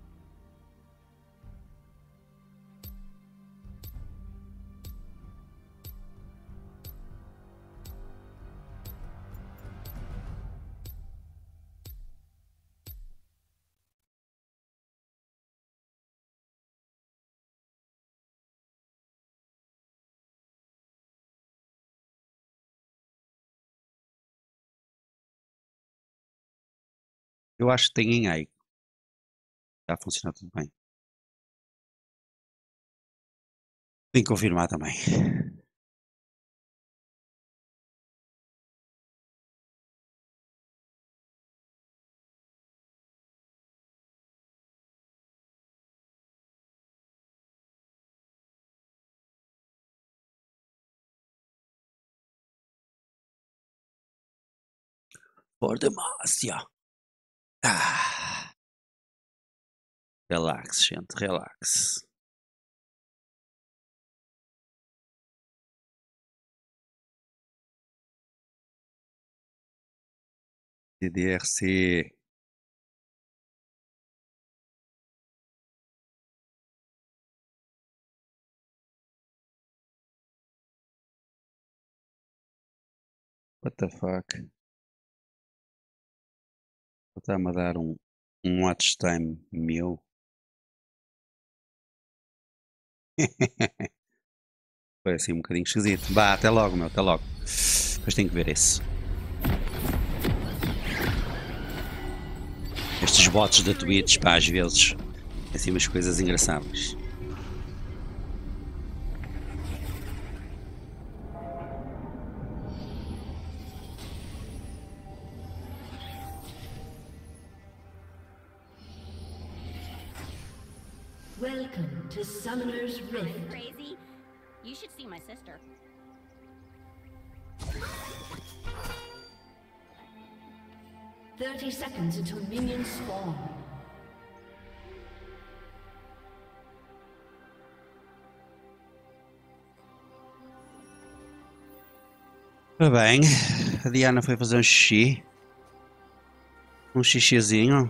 Eu acho que tem em AI. Está a funcionar tudo bem. Tem que confirmar também. Por Demacia. Relax, gente, relax. DDRC. What the fuck? Está-me a dar um watch time meu. Foi assim um bocadinho esquisito. Vá, até logo, meu, até logo. Depois tenho que ver isso. Estes bots da Twitch, pá, às vezes, assim umas coisas engraçadas. Welcome to Summoner's Rift. Crazy? You should see my sister. "30 seconds until minions spawn." Ora bem, a Diana foi fazer um xixi. Um xixizinho.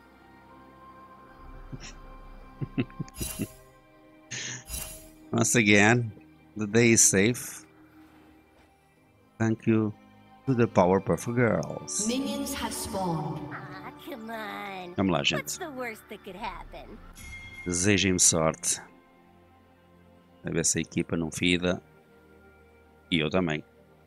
Once again, the day is safe. Thank you to the Powerpuff Girls. Minions have spawned. Ah, come on. Vamos lá, What's gente. the worst that could happen? Desejem-me sorte. A ver se a equipa não fida. E eu também.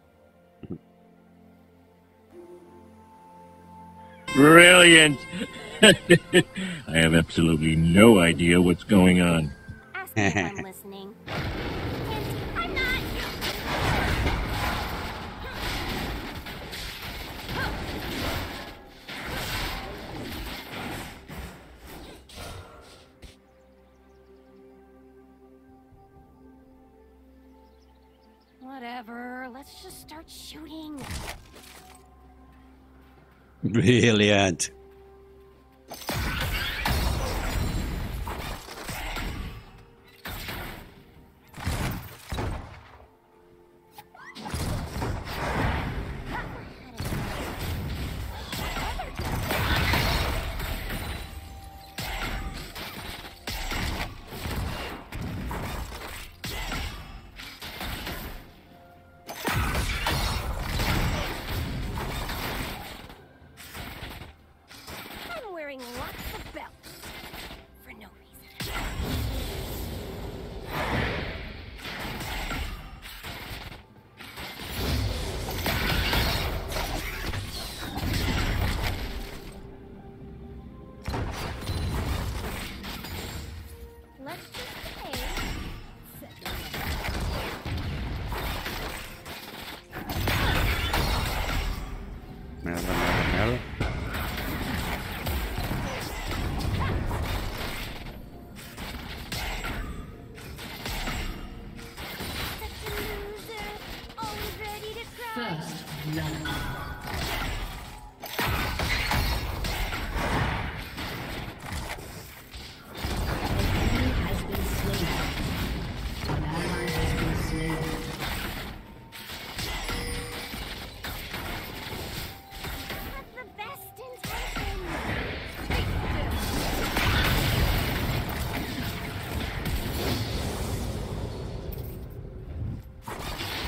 Brilliant! I have absolutely no idea what's going on. Ask me if I'm listening. And I'm not. Whatever. Let's just start shooting.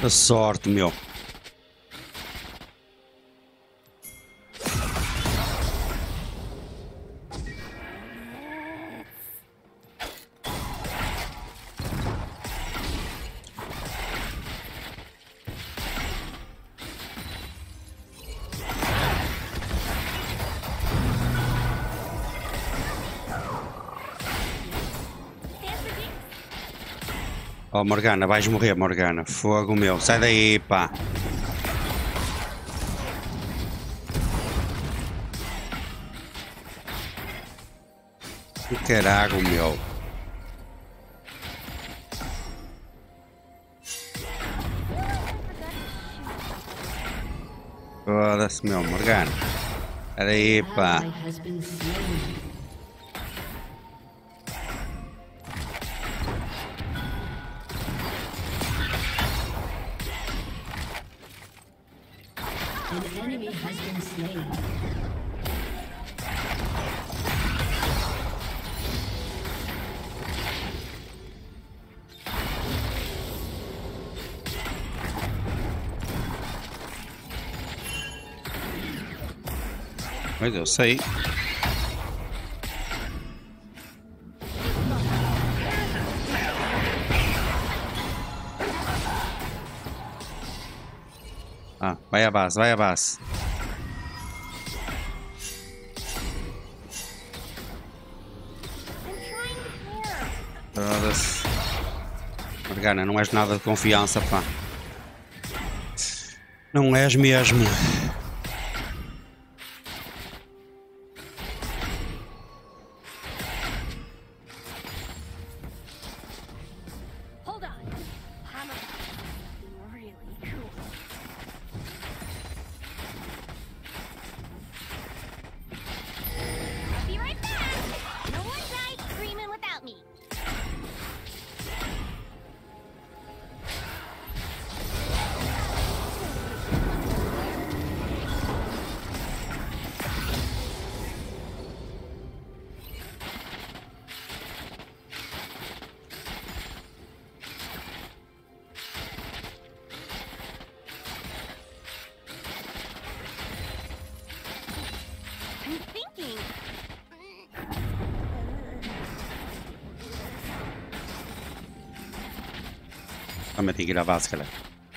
A sorte, meu. Oh, Morgana, vais morrer, Morgana. Fogo, meu. Sai daí, pá. Que caralho, meu. Foda-se, meu, Morgana. Sai daí, pá. Ally has been slain. An enemy has been slain. Mas eu sei. Ah, vai à base, vai à base. Foda-se. Morgana, não és nada de confiança, pá. Não és mesmo. Hold on. I'm about to do something really cool. I'll be right back. No one dies screaming without me. I'm thinking. Também tenho que ir à base, cara.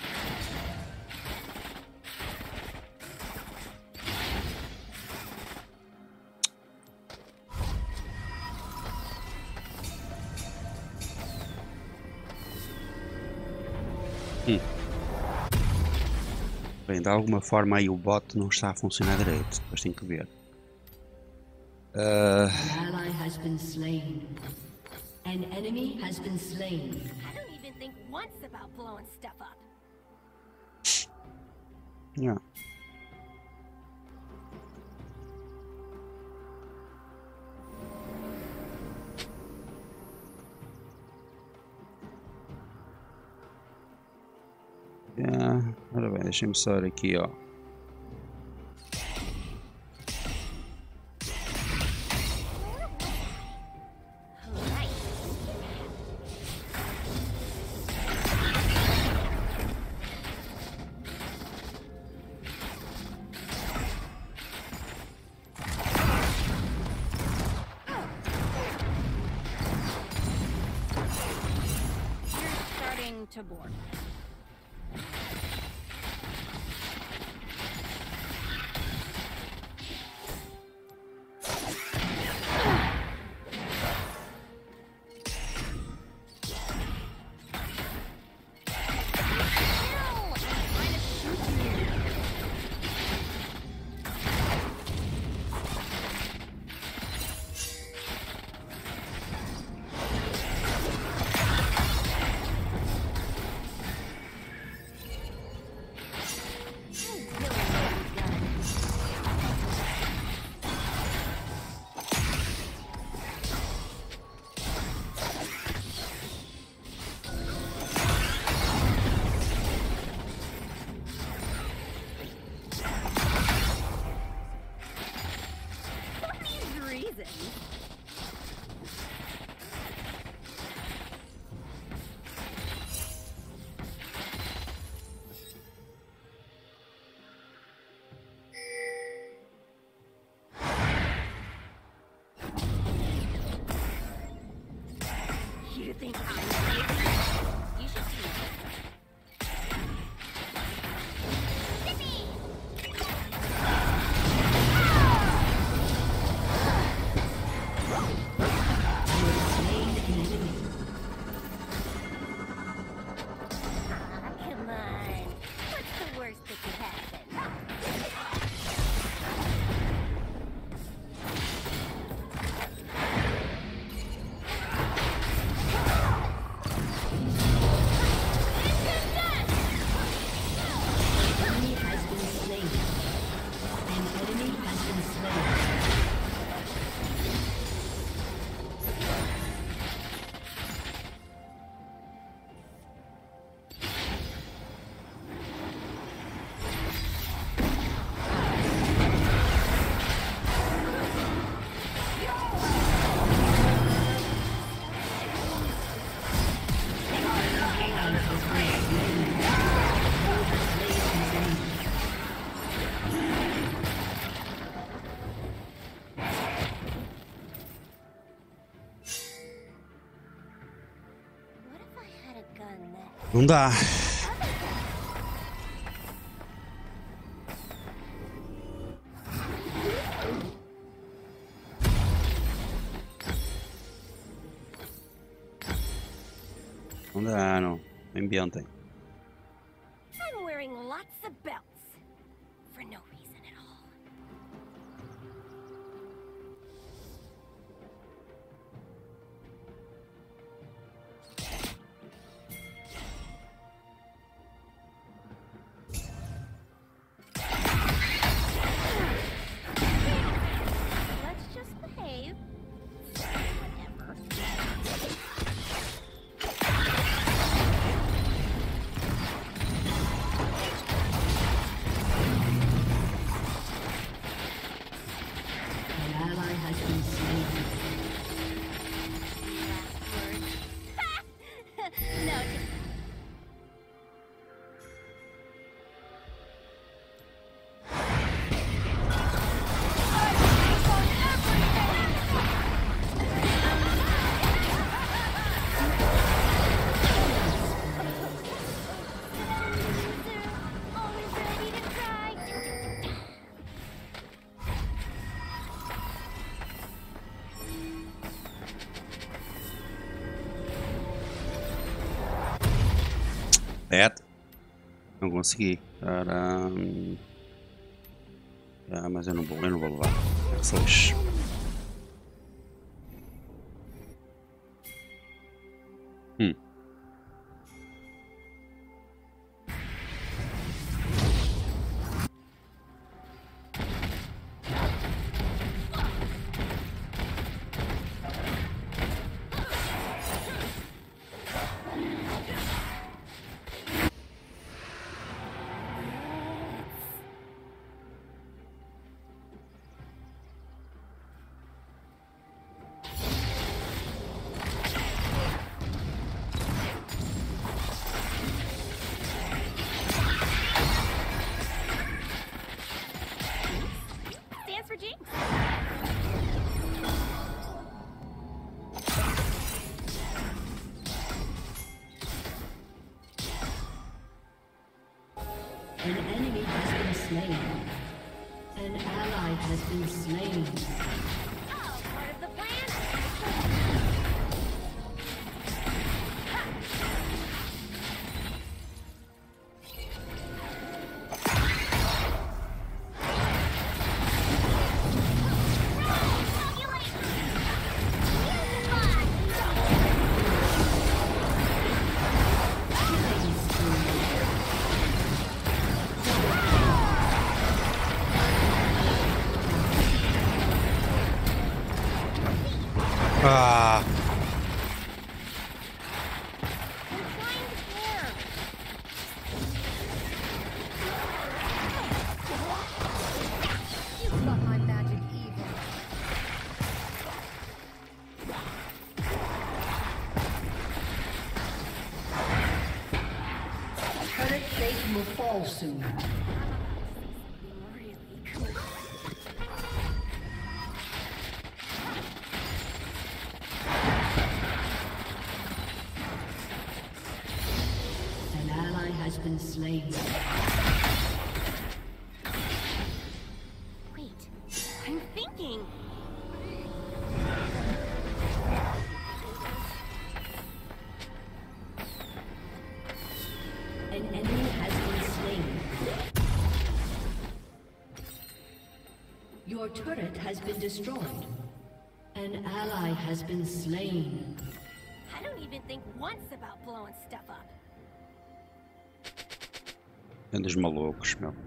Bem, de alguma forma aí o bot não está a funcionar direito. Depois tenho que ver. An ally has been slain. An enemy has been slain. I don't even think once about blowing stuff up. Yeah. Ora bem, deixem-me só ir aqui, ó. Alright. You're starting to bore me. think I'm crazy? You should see it. Zippy! Come on. What's the worst that could happen? Enemy has been slain. An enemy has been slain. What if I had a gun that... Não dá. Não dá, não. Ambiente. I'm wearing lots of belts. For no reason at all. Let's just behave. Whatever. An ally has been slain. No, just... Always ready to cry. Pet. Não consegui. Mas eu não vou levar. Vocês. Stands for Jinx. An enemy has been slain. An ally has been slain. Oh, part of the plan? Ah, I'm trying to care. You thought my magic evil. Turret plate will fall soon. Really cool. slain. Wait, I'm thinking. An enemy has been slain. Your turret has been destroyed. An ally has been slain. I don't even think once about blowing stuff up. Andas malucos, meu.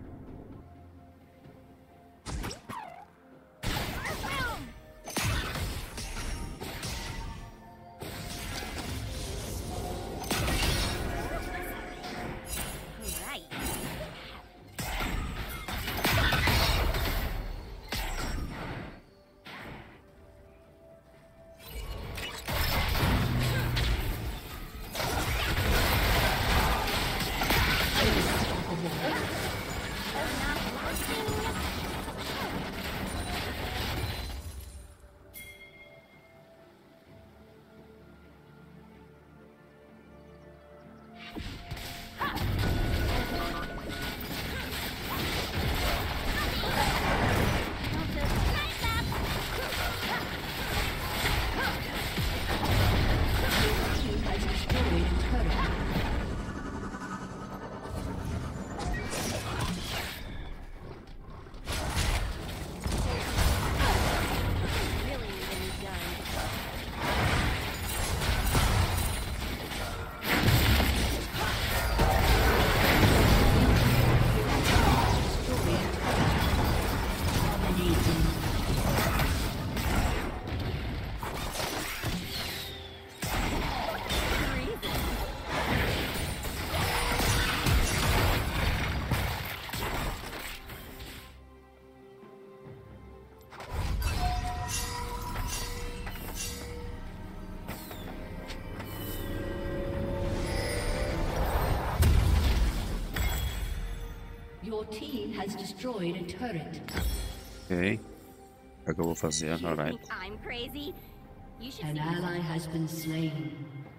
Right. Team has destroyed a turret. Really need a new gun. Your team has destroyed a turret. Ok. É o que eu vou fazer, You alright. think I'm crazy? You should An see ally has been slain.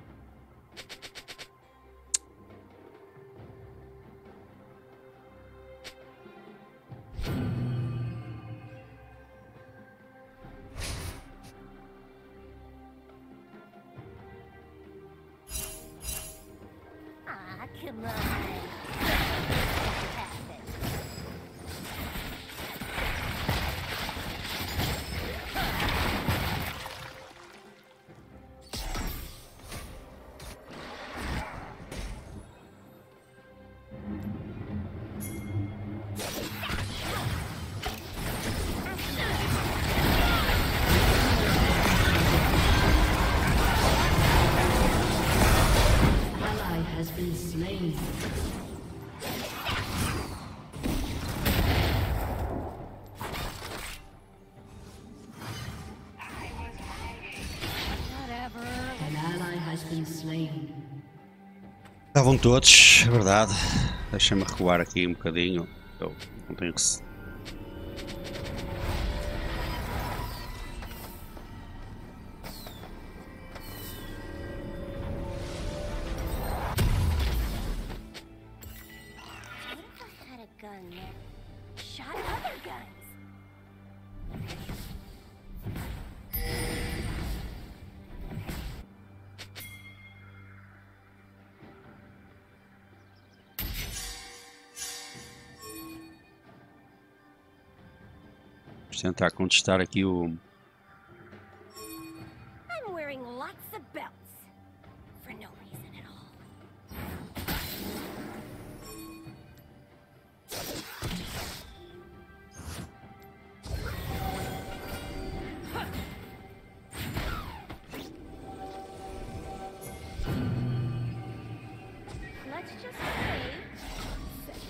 Ah, come on. Have it. Ally has been slain. Whatever. An ally has been slain. Estavam todos, é verdade. Deixa-me recuar aqui um bocadinho. Eu não tenho que se... What if I had a gun that shot other guns? Vamos tentar contestar aqui o... I'm wearing lots of belts. For no reason at all. Let's just say...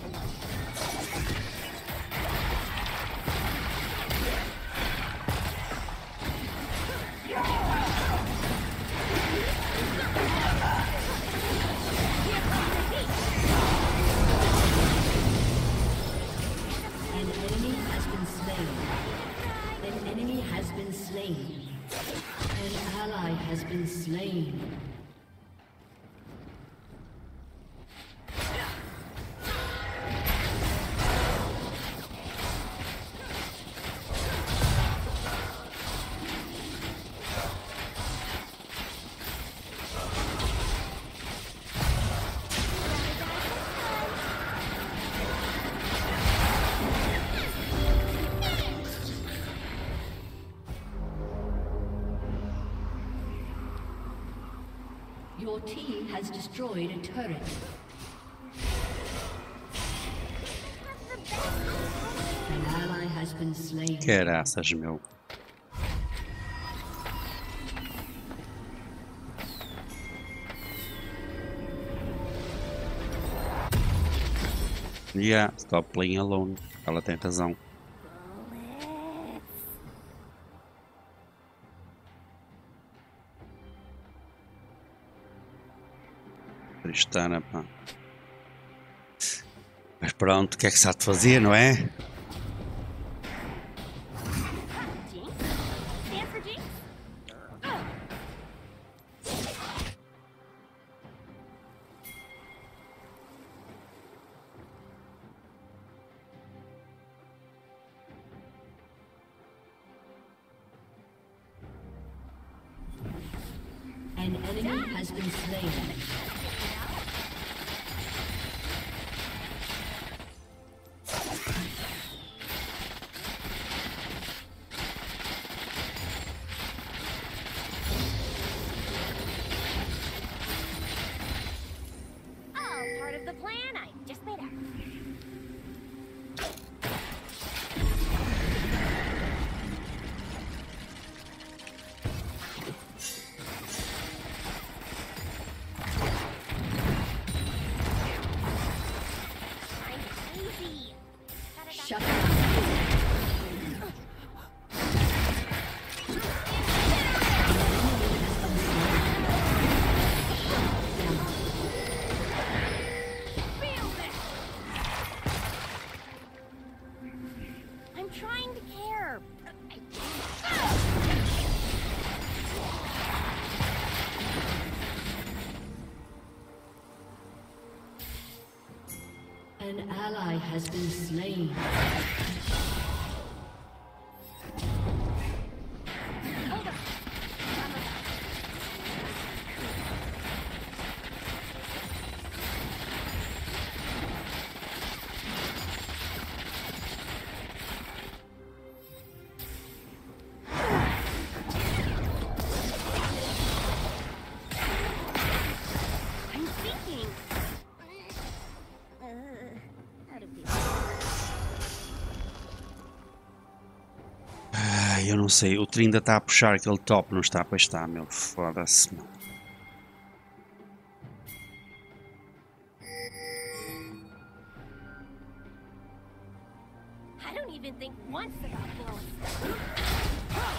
An enemy has been slain. An enemy has been slain. An ally has been slain. Your team has destroyed a turret. An ally has been slain. Caraças, meu. Yeah, stop playing alone. Ela tem razão. Tristana, pá. Mas pronto, o que é que se há de fazer, não é? Jinx? Stand for Jinx? An enemy has been slain. Oh, part of the plan I just made up. I'm easy. Shut down. I'm trying to care. An ally has been slain. I'm thinking. How to be. Ai, eu não sei. O Trinda está a puxar aquele top, não está? Pois está, meu. Foda-se, meu. I don't even think once about blowing stuff.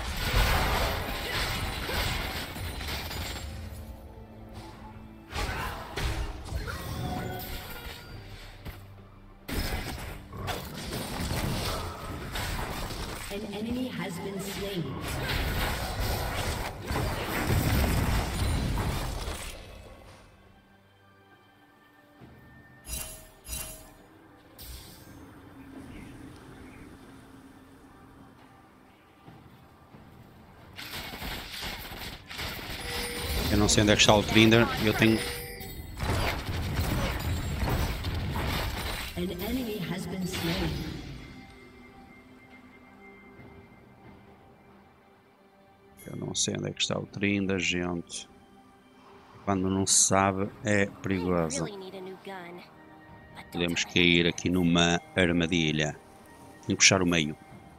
An enemy has been slain. Eu não sei onde é que está o Trinder. Eu tenho. An enemy has been slain. Eu não sei onde é que está o Trinder, gente. Quando não se sabe, é perigoso. Really need a new gun. But don't Podemos tell cair aqui numa armadilha. Tenho que puxar o meio.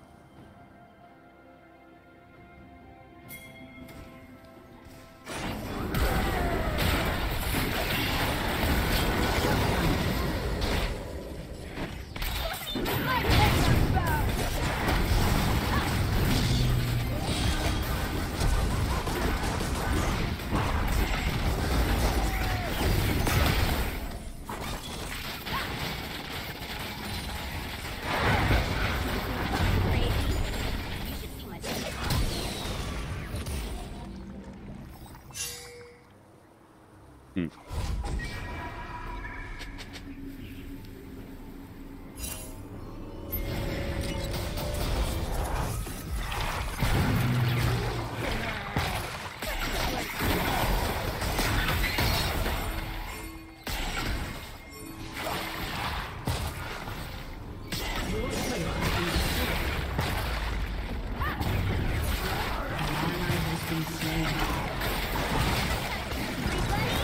You should see my An ally has been slain.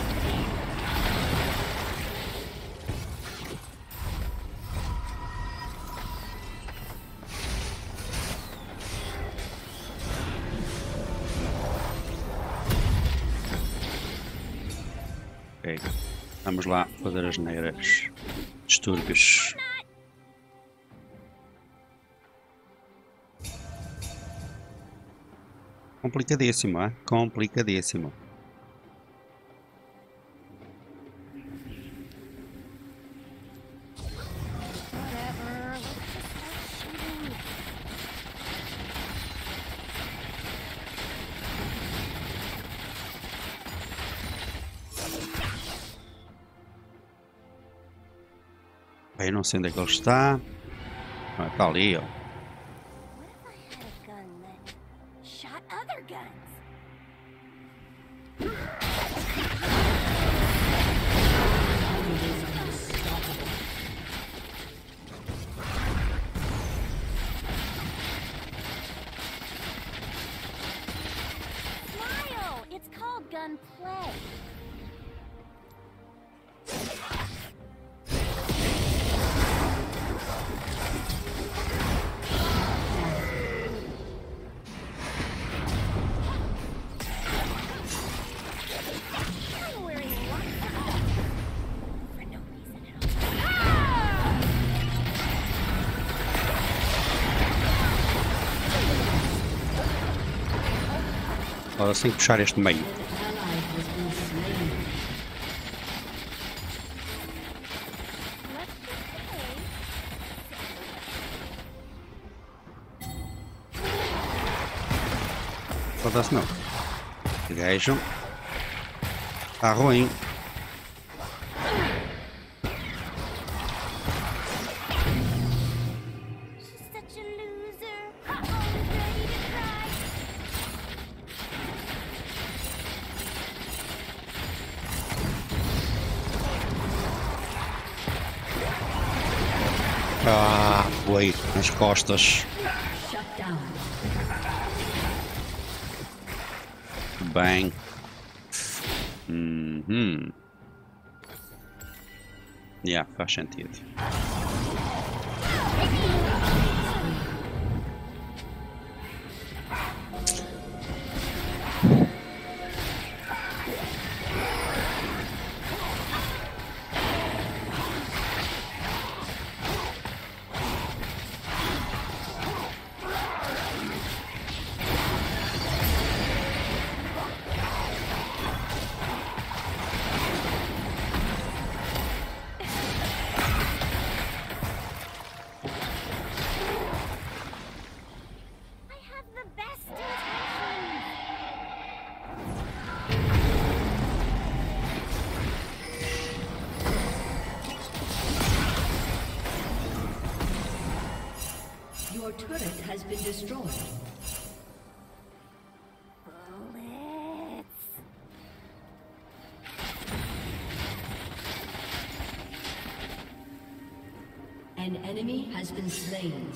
Ok. Vamos lá fazer as neiras. Distúrbios. Complicadíssimo, é? Complicadíssimo. Whatever. Let's just start shooting. Bem, não sei onde é que ele está. Ah, está ali, ó. What if I had a gun that shot other guns? Smile! It's called gunplay. I'm wearing lots of stuff for no reason at all. Ah! Agora tem que puxar este meio. An ally has been slain. Let's just say Foda-se não. O gajo está ruim. she's such a loser. Always ready to cry. Ah, foi nas costas. Shut down. Bem. Uhum. Yeah, faz sentido. I have the best intentions. Your turret has been destroyed. Bullets. An enemy has been slain.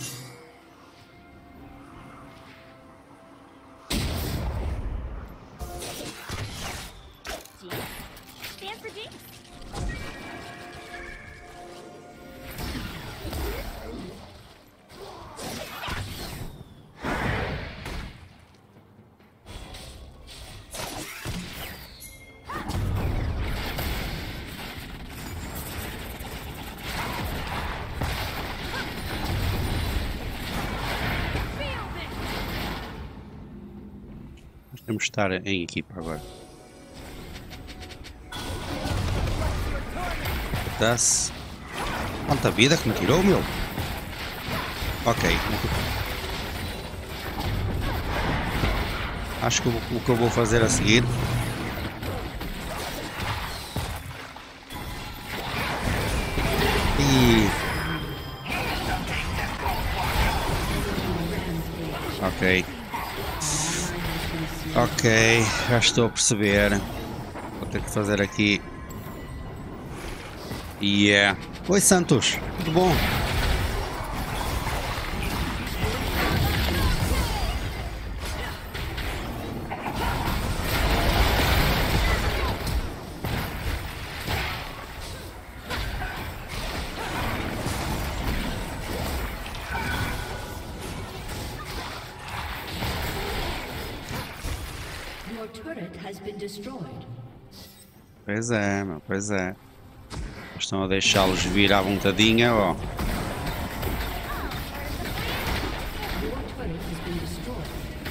Jinx. Stand for Jinx. Nós temos de estar em equipa agora. Dá-se. Quanta vida que me tirou, meu? Ok. Acho que o que eu vou fazer a seguir. E... Ok. Ok, já estou a perceber. Vou ter que fazer aqui. Yeah. Oi Santos, tudo bom? Your turret has been destroyed. Pois é, meu, pois é. Estão a deixá-los vir à vontadinha, ó. Your turret has been destroyed.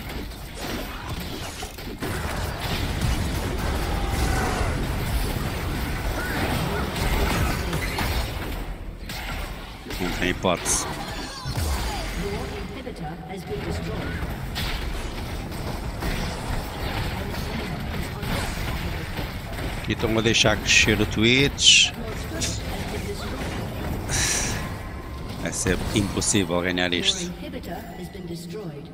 Não tem hipótese. Your inhibitor has been destroyed. Aqui estão a deixar crescer o Twitch. Vai ser impossível ganhar Your isto. inhibitor has been destroyed.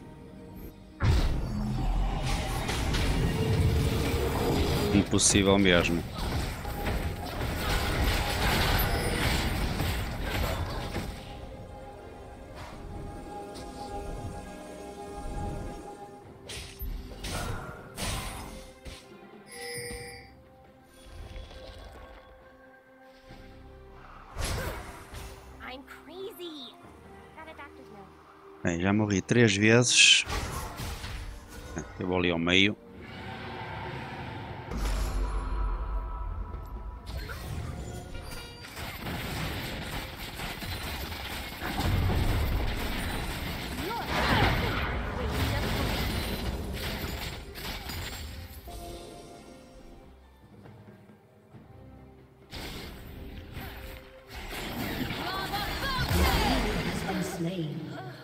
Impossível mesmo. I'm crazy. Got a doctor's note. Bem, já morri 3 vezes. Eu vou ali ao meio. Has been slain.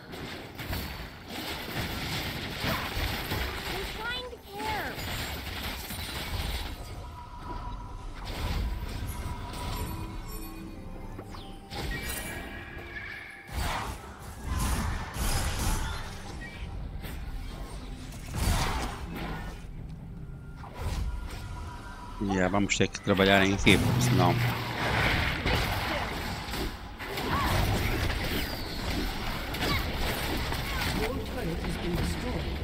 I'm trying to care. Já vamos ter que trabalhar em equipe, senão. Your turret has been destroyed.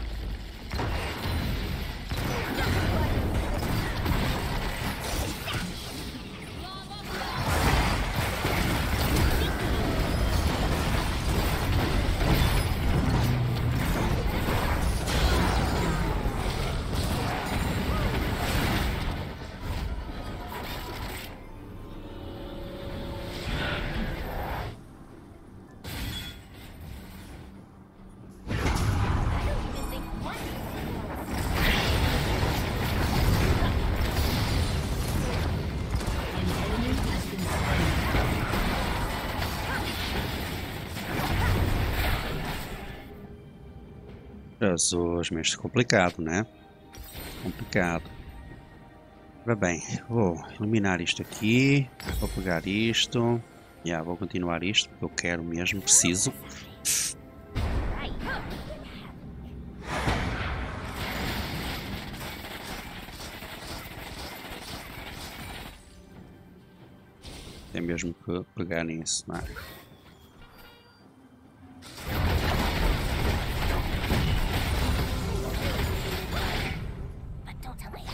An enemy has been slain. Jesus, mas isto é complicado, né? Complicado. Ora bem, vou eliminar isto aqui. Vou pegar isto. Já, vou continuar isto, porque eu quero mesmo, preciso. Right. Tem mesmo que pegar nisso, não é? But don't tell my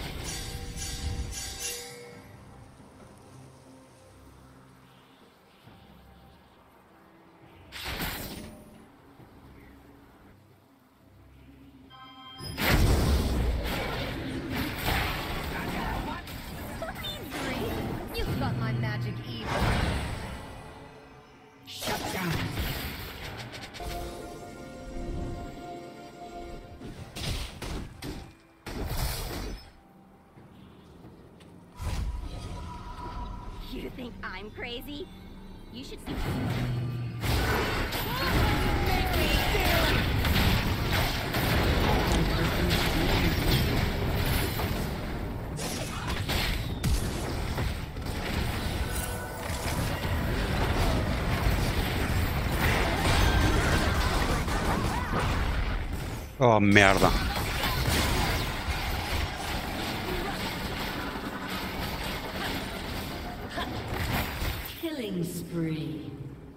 You've got my magic evil. Shut down. You think I'm crazy? You should see. Oh, merda. Killing spree.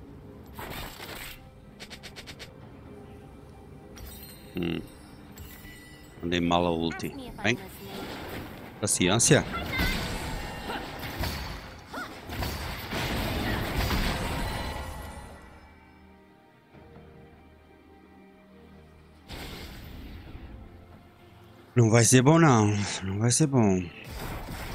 Andei mal a ulti. Ask me if I'm Bem, listening. paciência. Não vai ser bom não. Não vai ser bom.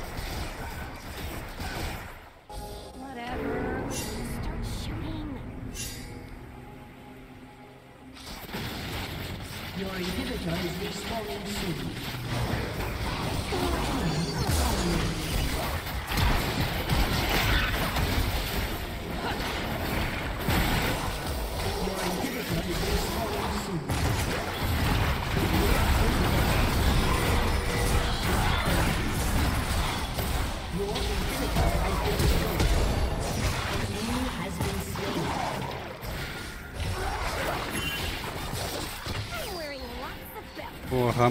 is respawning soon. I'm wearing lots of belts. Porra.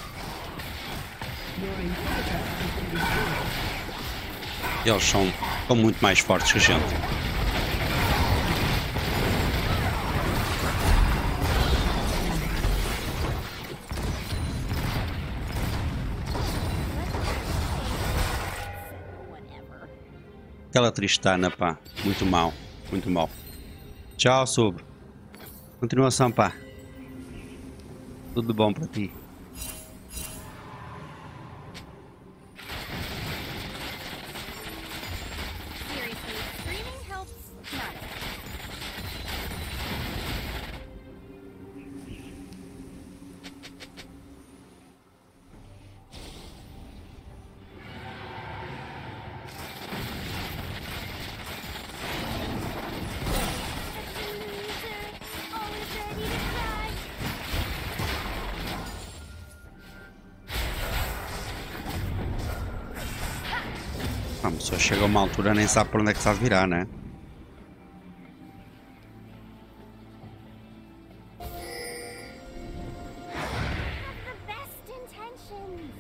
Eles são muito mais fortes que a gente. Whatever. Aquela Tristana, pá. Muito mal. Muito mal. Tchau, Sub. Continuação, pá. Tudo de bom para ti. Seriously, screaming helps nada. Always ready to cry. A pessoa chega a uma altura nem sabe por onde é que se há de virar, né? The best intentions.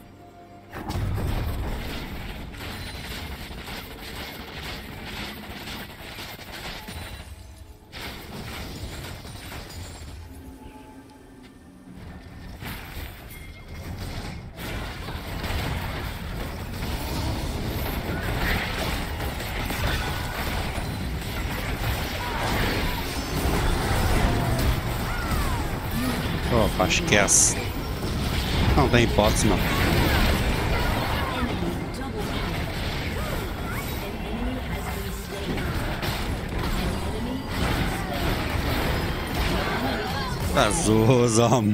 Opa, esquece. Não tem hipótese, não. Jesus, homem.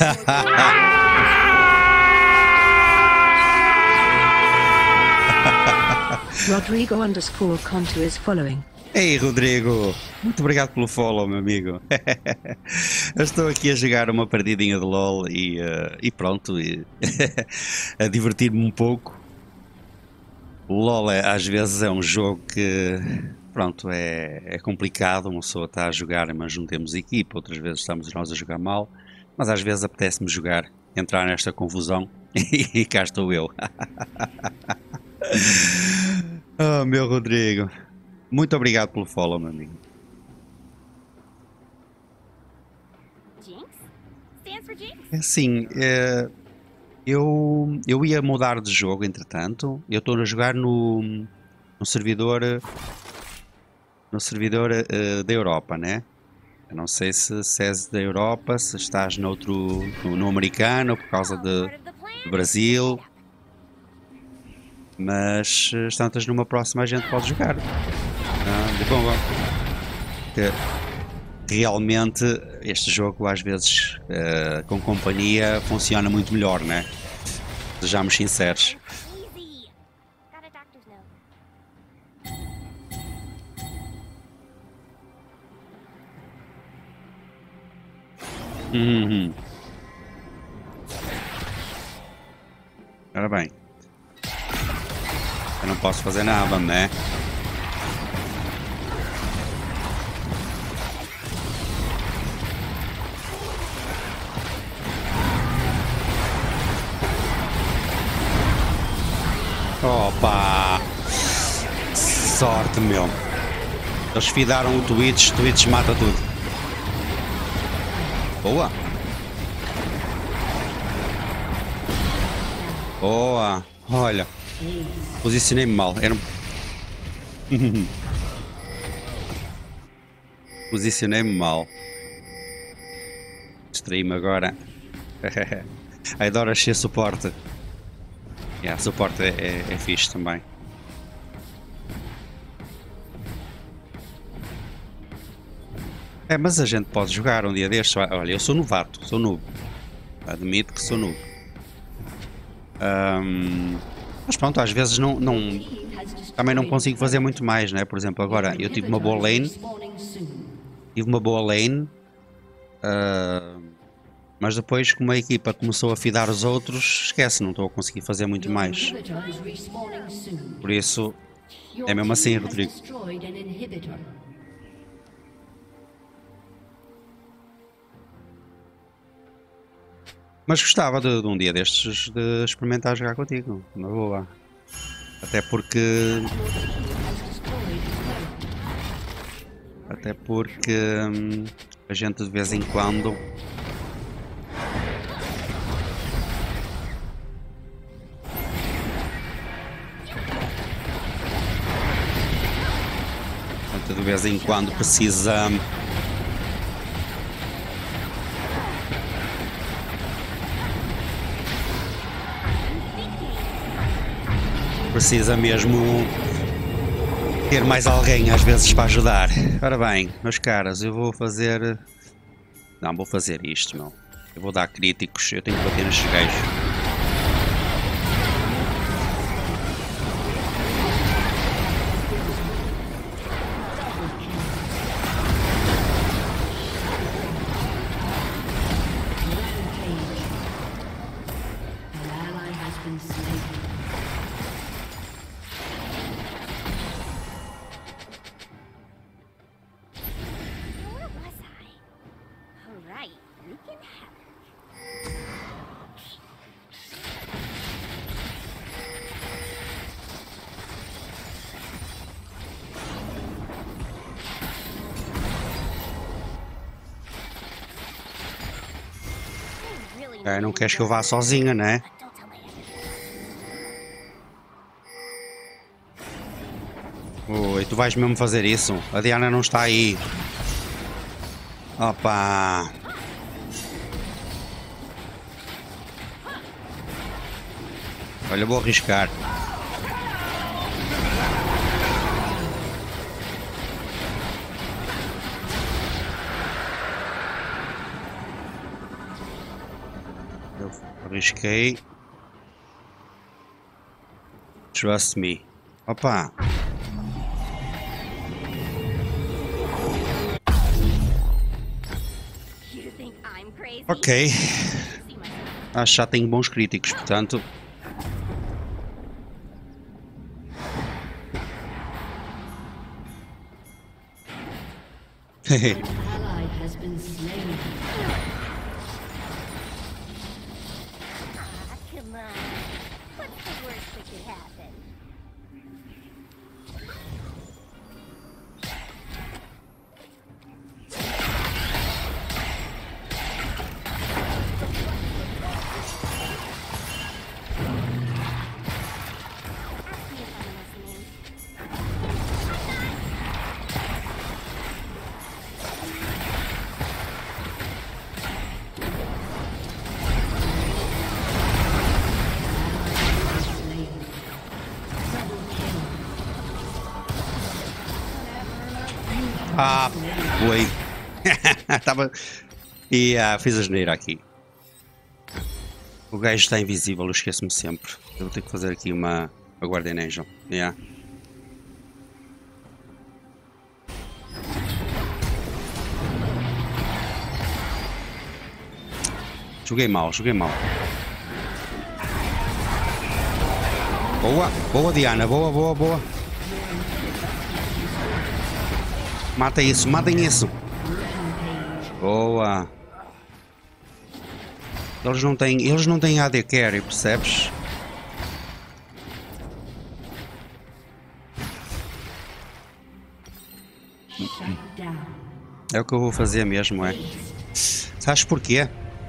Rodrigo_Conto is following. Ei, Rodrigo, muito obrigado pelo follow, meu amigo. Eu estou aqui a jogar uma partidinha de LOL e pronto, a divertir-me um pouco. O LOL às vezes é um jogo que, pronto, é complicado, uma pessoa está a jogar, mas não temos equipa, outras vezes estamos nós a jogar mal, mas às vezes apetece-me jogar, entrar nesta confusão e cá estou eu. Oh, meu Rodrigo. Muito obrigado pelo follow, meu amigo. Jinx? Stands for Jinx? Assim, eu ia mudar de jogo, entretanto. Eu estou a jogar no servidor da Europa, né? Eu não sei se és da Europa, se estás no americano por causa do Brasil. Mas estás numa próxima a gente pode jogar. De bom, que realmente este jogo às vezes com companhia funciona muito melhor, né? Sejamos sinceros. Easy. Got a doctor's note. Ora bem, eu não posso fazer nada, né? Opa! Sorte, meu. Eles fidaram o Twitch mata tudo. Boa! Boa! Olha, posicionei-me mal. Era um... Posicionei-me mal. Distraí-me agora. Adoro ser suporte. Suporte é fixe também. Mas a gente pode jogar um dia destes. Olha, eu sou novato, sou noob. Admito que sou noob. Mas pronto, às vezes também não consigo fazer muito mais, né? Por exemplo, agora eu tive uma boa lane. Mas depois, como a equipa começou a fidar os outros, esquece, não estou a conseguir fazer muito mais. Por isso, é mesmo assim, Rodrigo. Mas gostava de um dia destes de experimentar jogar contigo, na boa. Até porque a gente de vez em quando precisa mesmo ter mais alguém às vezes para ajudar. Ora bem, meus caras, eu vou fazer... Não, vou fazer isto, meu. Eu vou dar críticos, eu tenho que bater nestes gajos. Where was I? Alright, we can have it. Não queres que eu vá sozinha, né? Don't tell my Oi, tu vais mesmo fazer isso? A Diana não está aí. Opa! Olha, vou arriscar. Eu arrisquei. Trust me. Opa! You think I'm crazy? Ok. See myself. Acho que já tenho bons críticos, portanto. An ally has been slain. Ah, come on. What's the worst that could happen? Ask me if I'm listening. Slain. Double kill. Ah, foi. Tava... E fiz a geneira aqui. O gajo está invisível, eu esqueço-me sempre. Eu vou ter que fazer aqui uma Guardian Angel. Yeah. Joguei mal, joguei mal. Boa, boa Diana, boa, boa, boa. Mata isso, matem isso. Boa. Eles não têm AD Carry, percebes? Shut down. É o que eu vou fazer mesmo, é. Sabes porquê?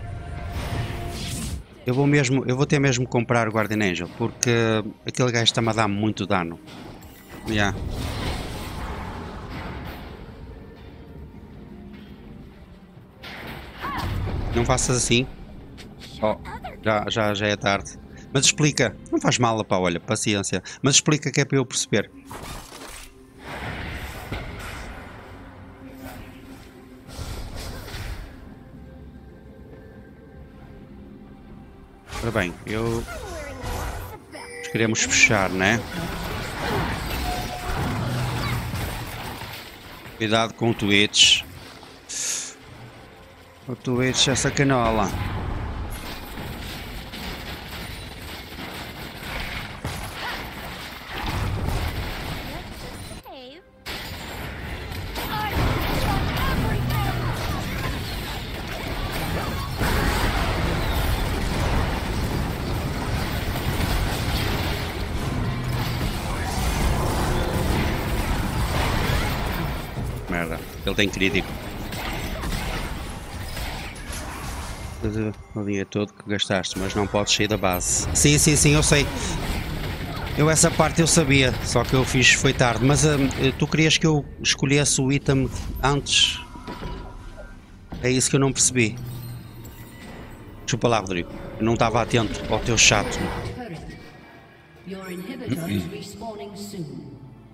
Eu vou ter mesmo que comprar o Guardian Angel, porque aquele gajo está-me a dar muito dano. Yeah. Não faças assim. Oh, já é tarde. Mas explica. Não faz mal, pá, olha, paciência. Mas explica que é para eu perceber. Ora bem, queremos fechar, né? Cuidado com o Twitch. O Twitch é sacanola. Dave. Merda, ele tem crítico. O dinheiro todo que gastaste, mas não podes sair da base. Sim, sim, sim, eu sei. Essa parte eu sabia, só que eu fiz foi tarde. Mas tu querias que eu escolhesse o item antes? É isso que eu não percebi. Desculpa lá, Rodrigo. Eu não estava atento ao teu chato. Turret. Your inhibitor is respawning soon.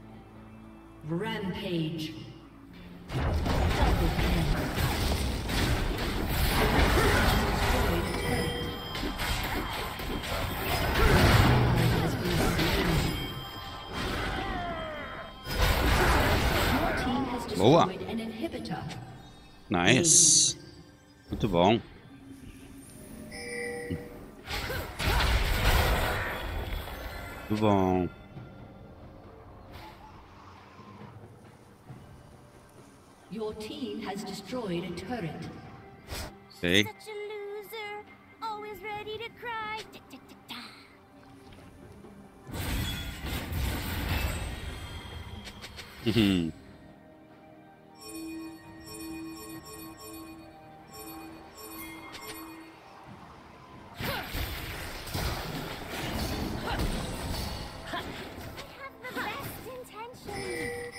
Rampage. Double kill. Boa. An inhibitor. Nice. Muito bom. Muito bom. Your team has destroyed a turret. Ok. Such a loser. Always ready to cry. Da, da, da, da. Uhum. The best intentions.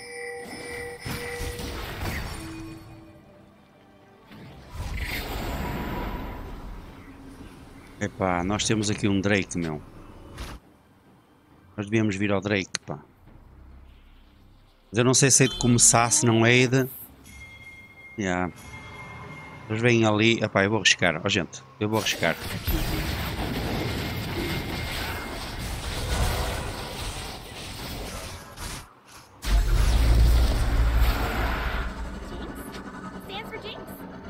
Epá, nós temos aqui um Drake, meu. Nós devíamos vir ao Drake, pá. Mas eu não sei se hei de começar, se não hei de... Yeah. Eles vêm ali... Epá, eu vou arriscar. Ó, gente, eu vou arriscar. Stands for Jinx.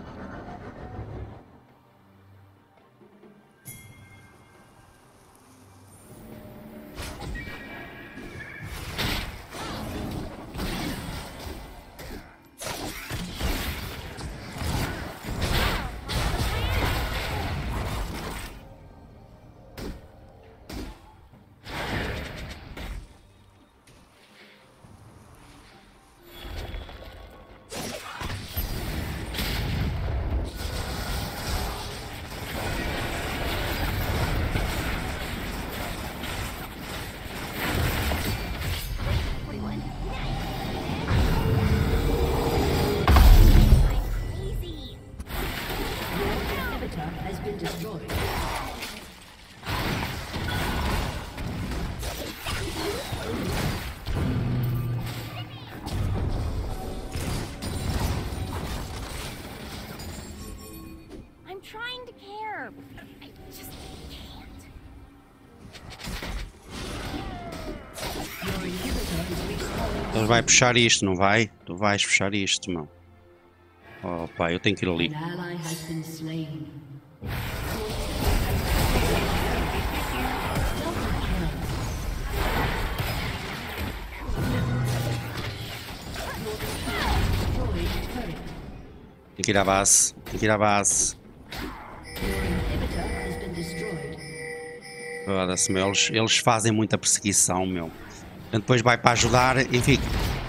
Crazy. Inhibitor has been destroyed. I'm trying to care. I just can't. Your inhibitor is respawning. Ele vai puxar isto, não vai? Tu vais puxar isto, meu. Oh, pá, eu tenho que ir ali. An ally has been slain. Tem que ir à base. Tem que ir à base. Inhibitor has been destroyed. Foda-se, meu. Eles fazem muita perseguição, meu. Depois vai para ajudar e fica.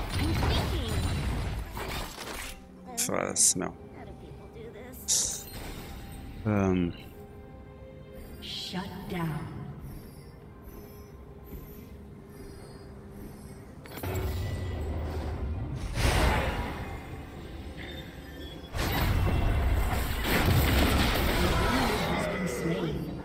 Foda-se, meu. How do people do this? Shut down. Has been slain.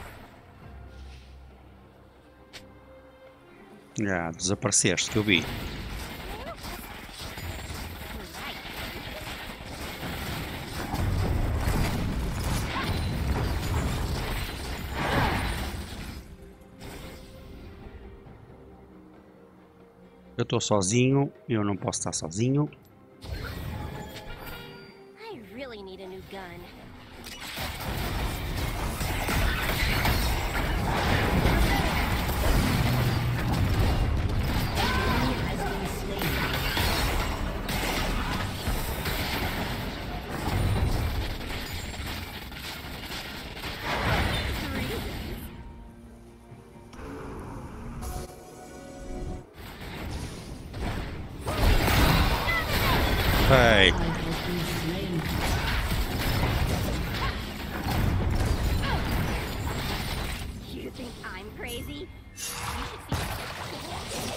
Já, desapareceste, que eu vi. Eu estou sozinho, eu não posso estar sozinho. I really need a new gun. Hey. You think I'm crazy? You should see.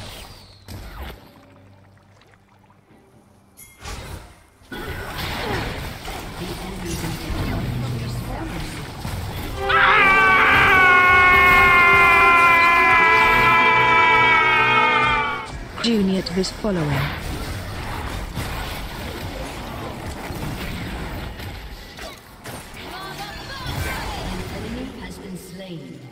Junior to his following. Has been slain.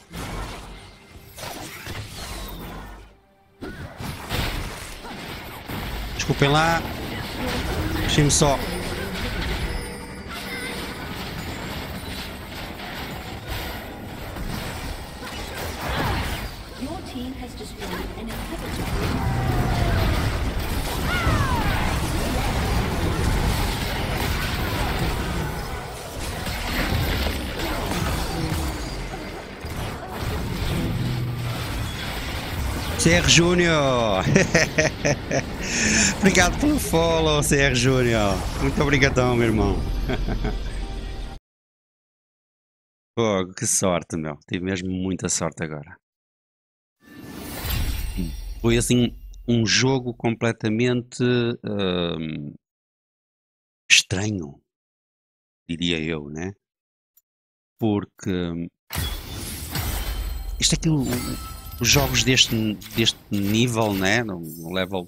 Desculpem lá. Deixem-me só. Your team has destroyed an inhibitor. CR Júnior! Obrigado pelo follow, CR Júnior! Muito obrigadão, meu irmão! Pô, que sorte, meu! Tive mesmo muita sorte agora. Foi assim um jogo completamente estranho, diria eu, né? Porque isto aqui, os jogos deste nível, né? No level,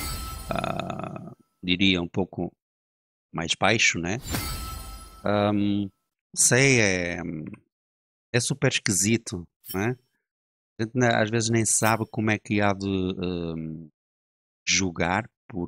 diria um pouco mais baixo, né? Não sei, é super esquisito, né? A gente às vezes nem sabe como é que há de jogar, porque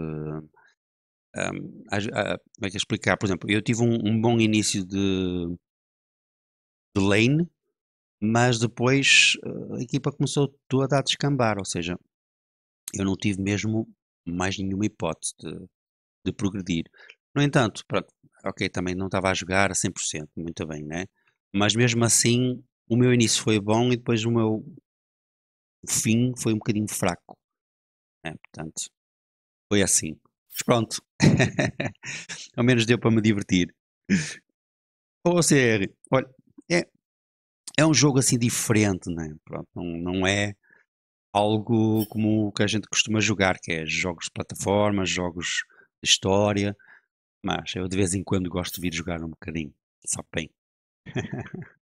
como é que explicar? Por exemplo, eu tive um bom início de lane, mas depois a equipa começou toda a descambar, ou seja, eu não tive mesmo mais nenhuma hipótese de progredir. No entanto, pronto, ok, também não estava a jogar a 100%, muito bem, né? Mas mesmo assim, o meu início foi bom e depois o fim foi um bocadinho fraco, né? Portanto, foi assim. Mas pronto, ao menos deu para me divertir. Ou CR, olha, é um jogo assim diferente, né? Pronto, não é algo como o que a gente costuma jogar, que é jogos de plataforma, jogos de história, mas eu de vez em quando gosto de vir jogar um bocadinho, só bem.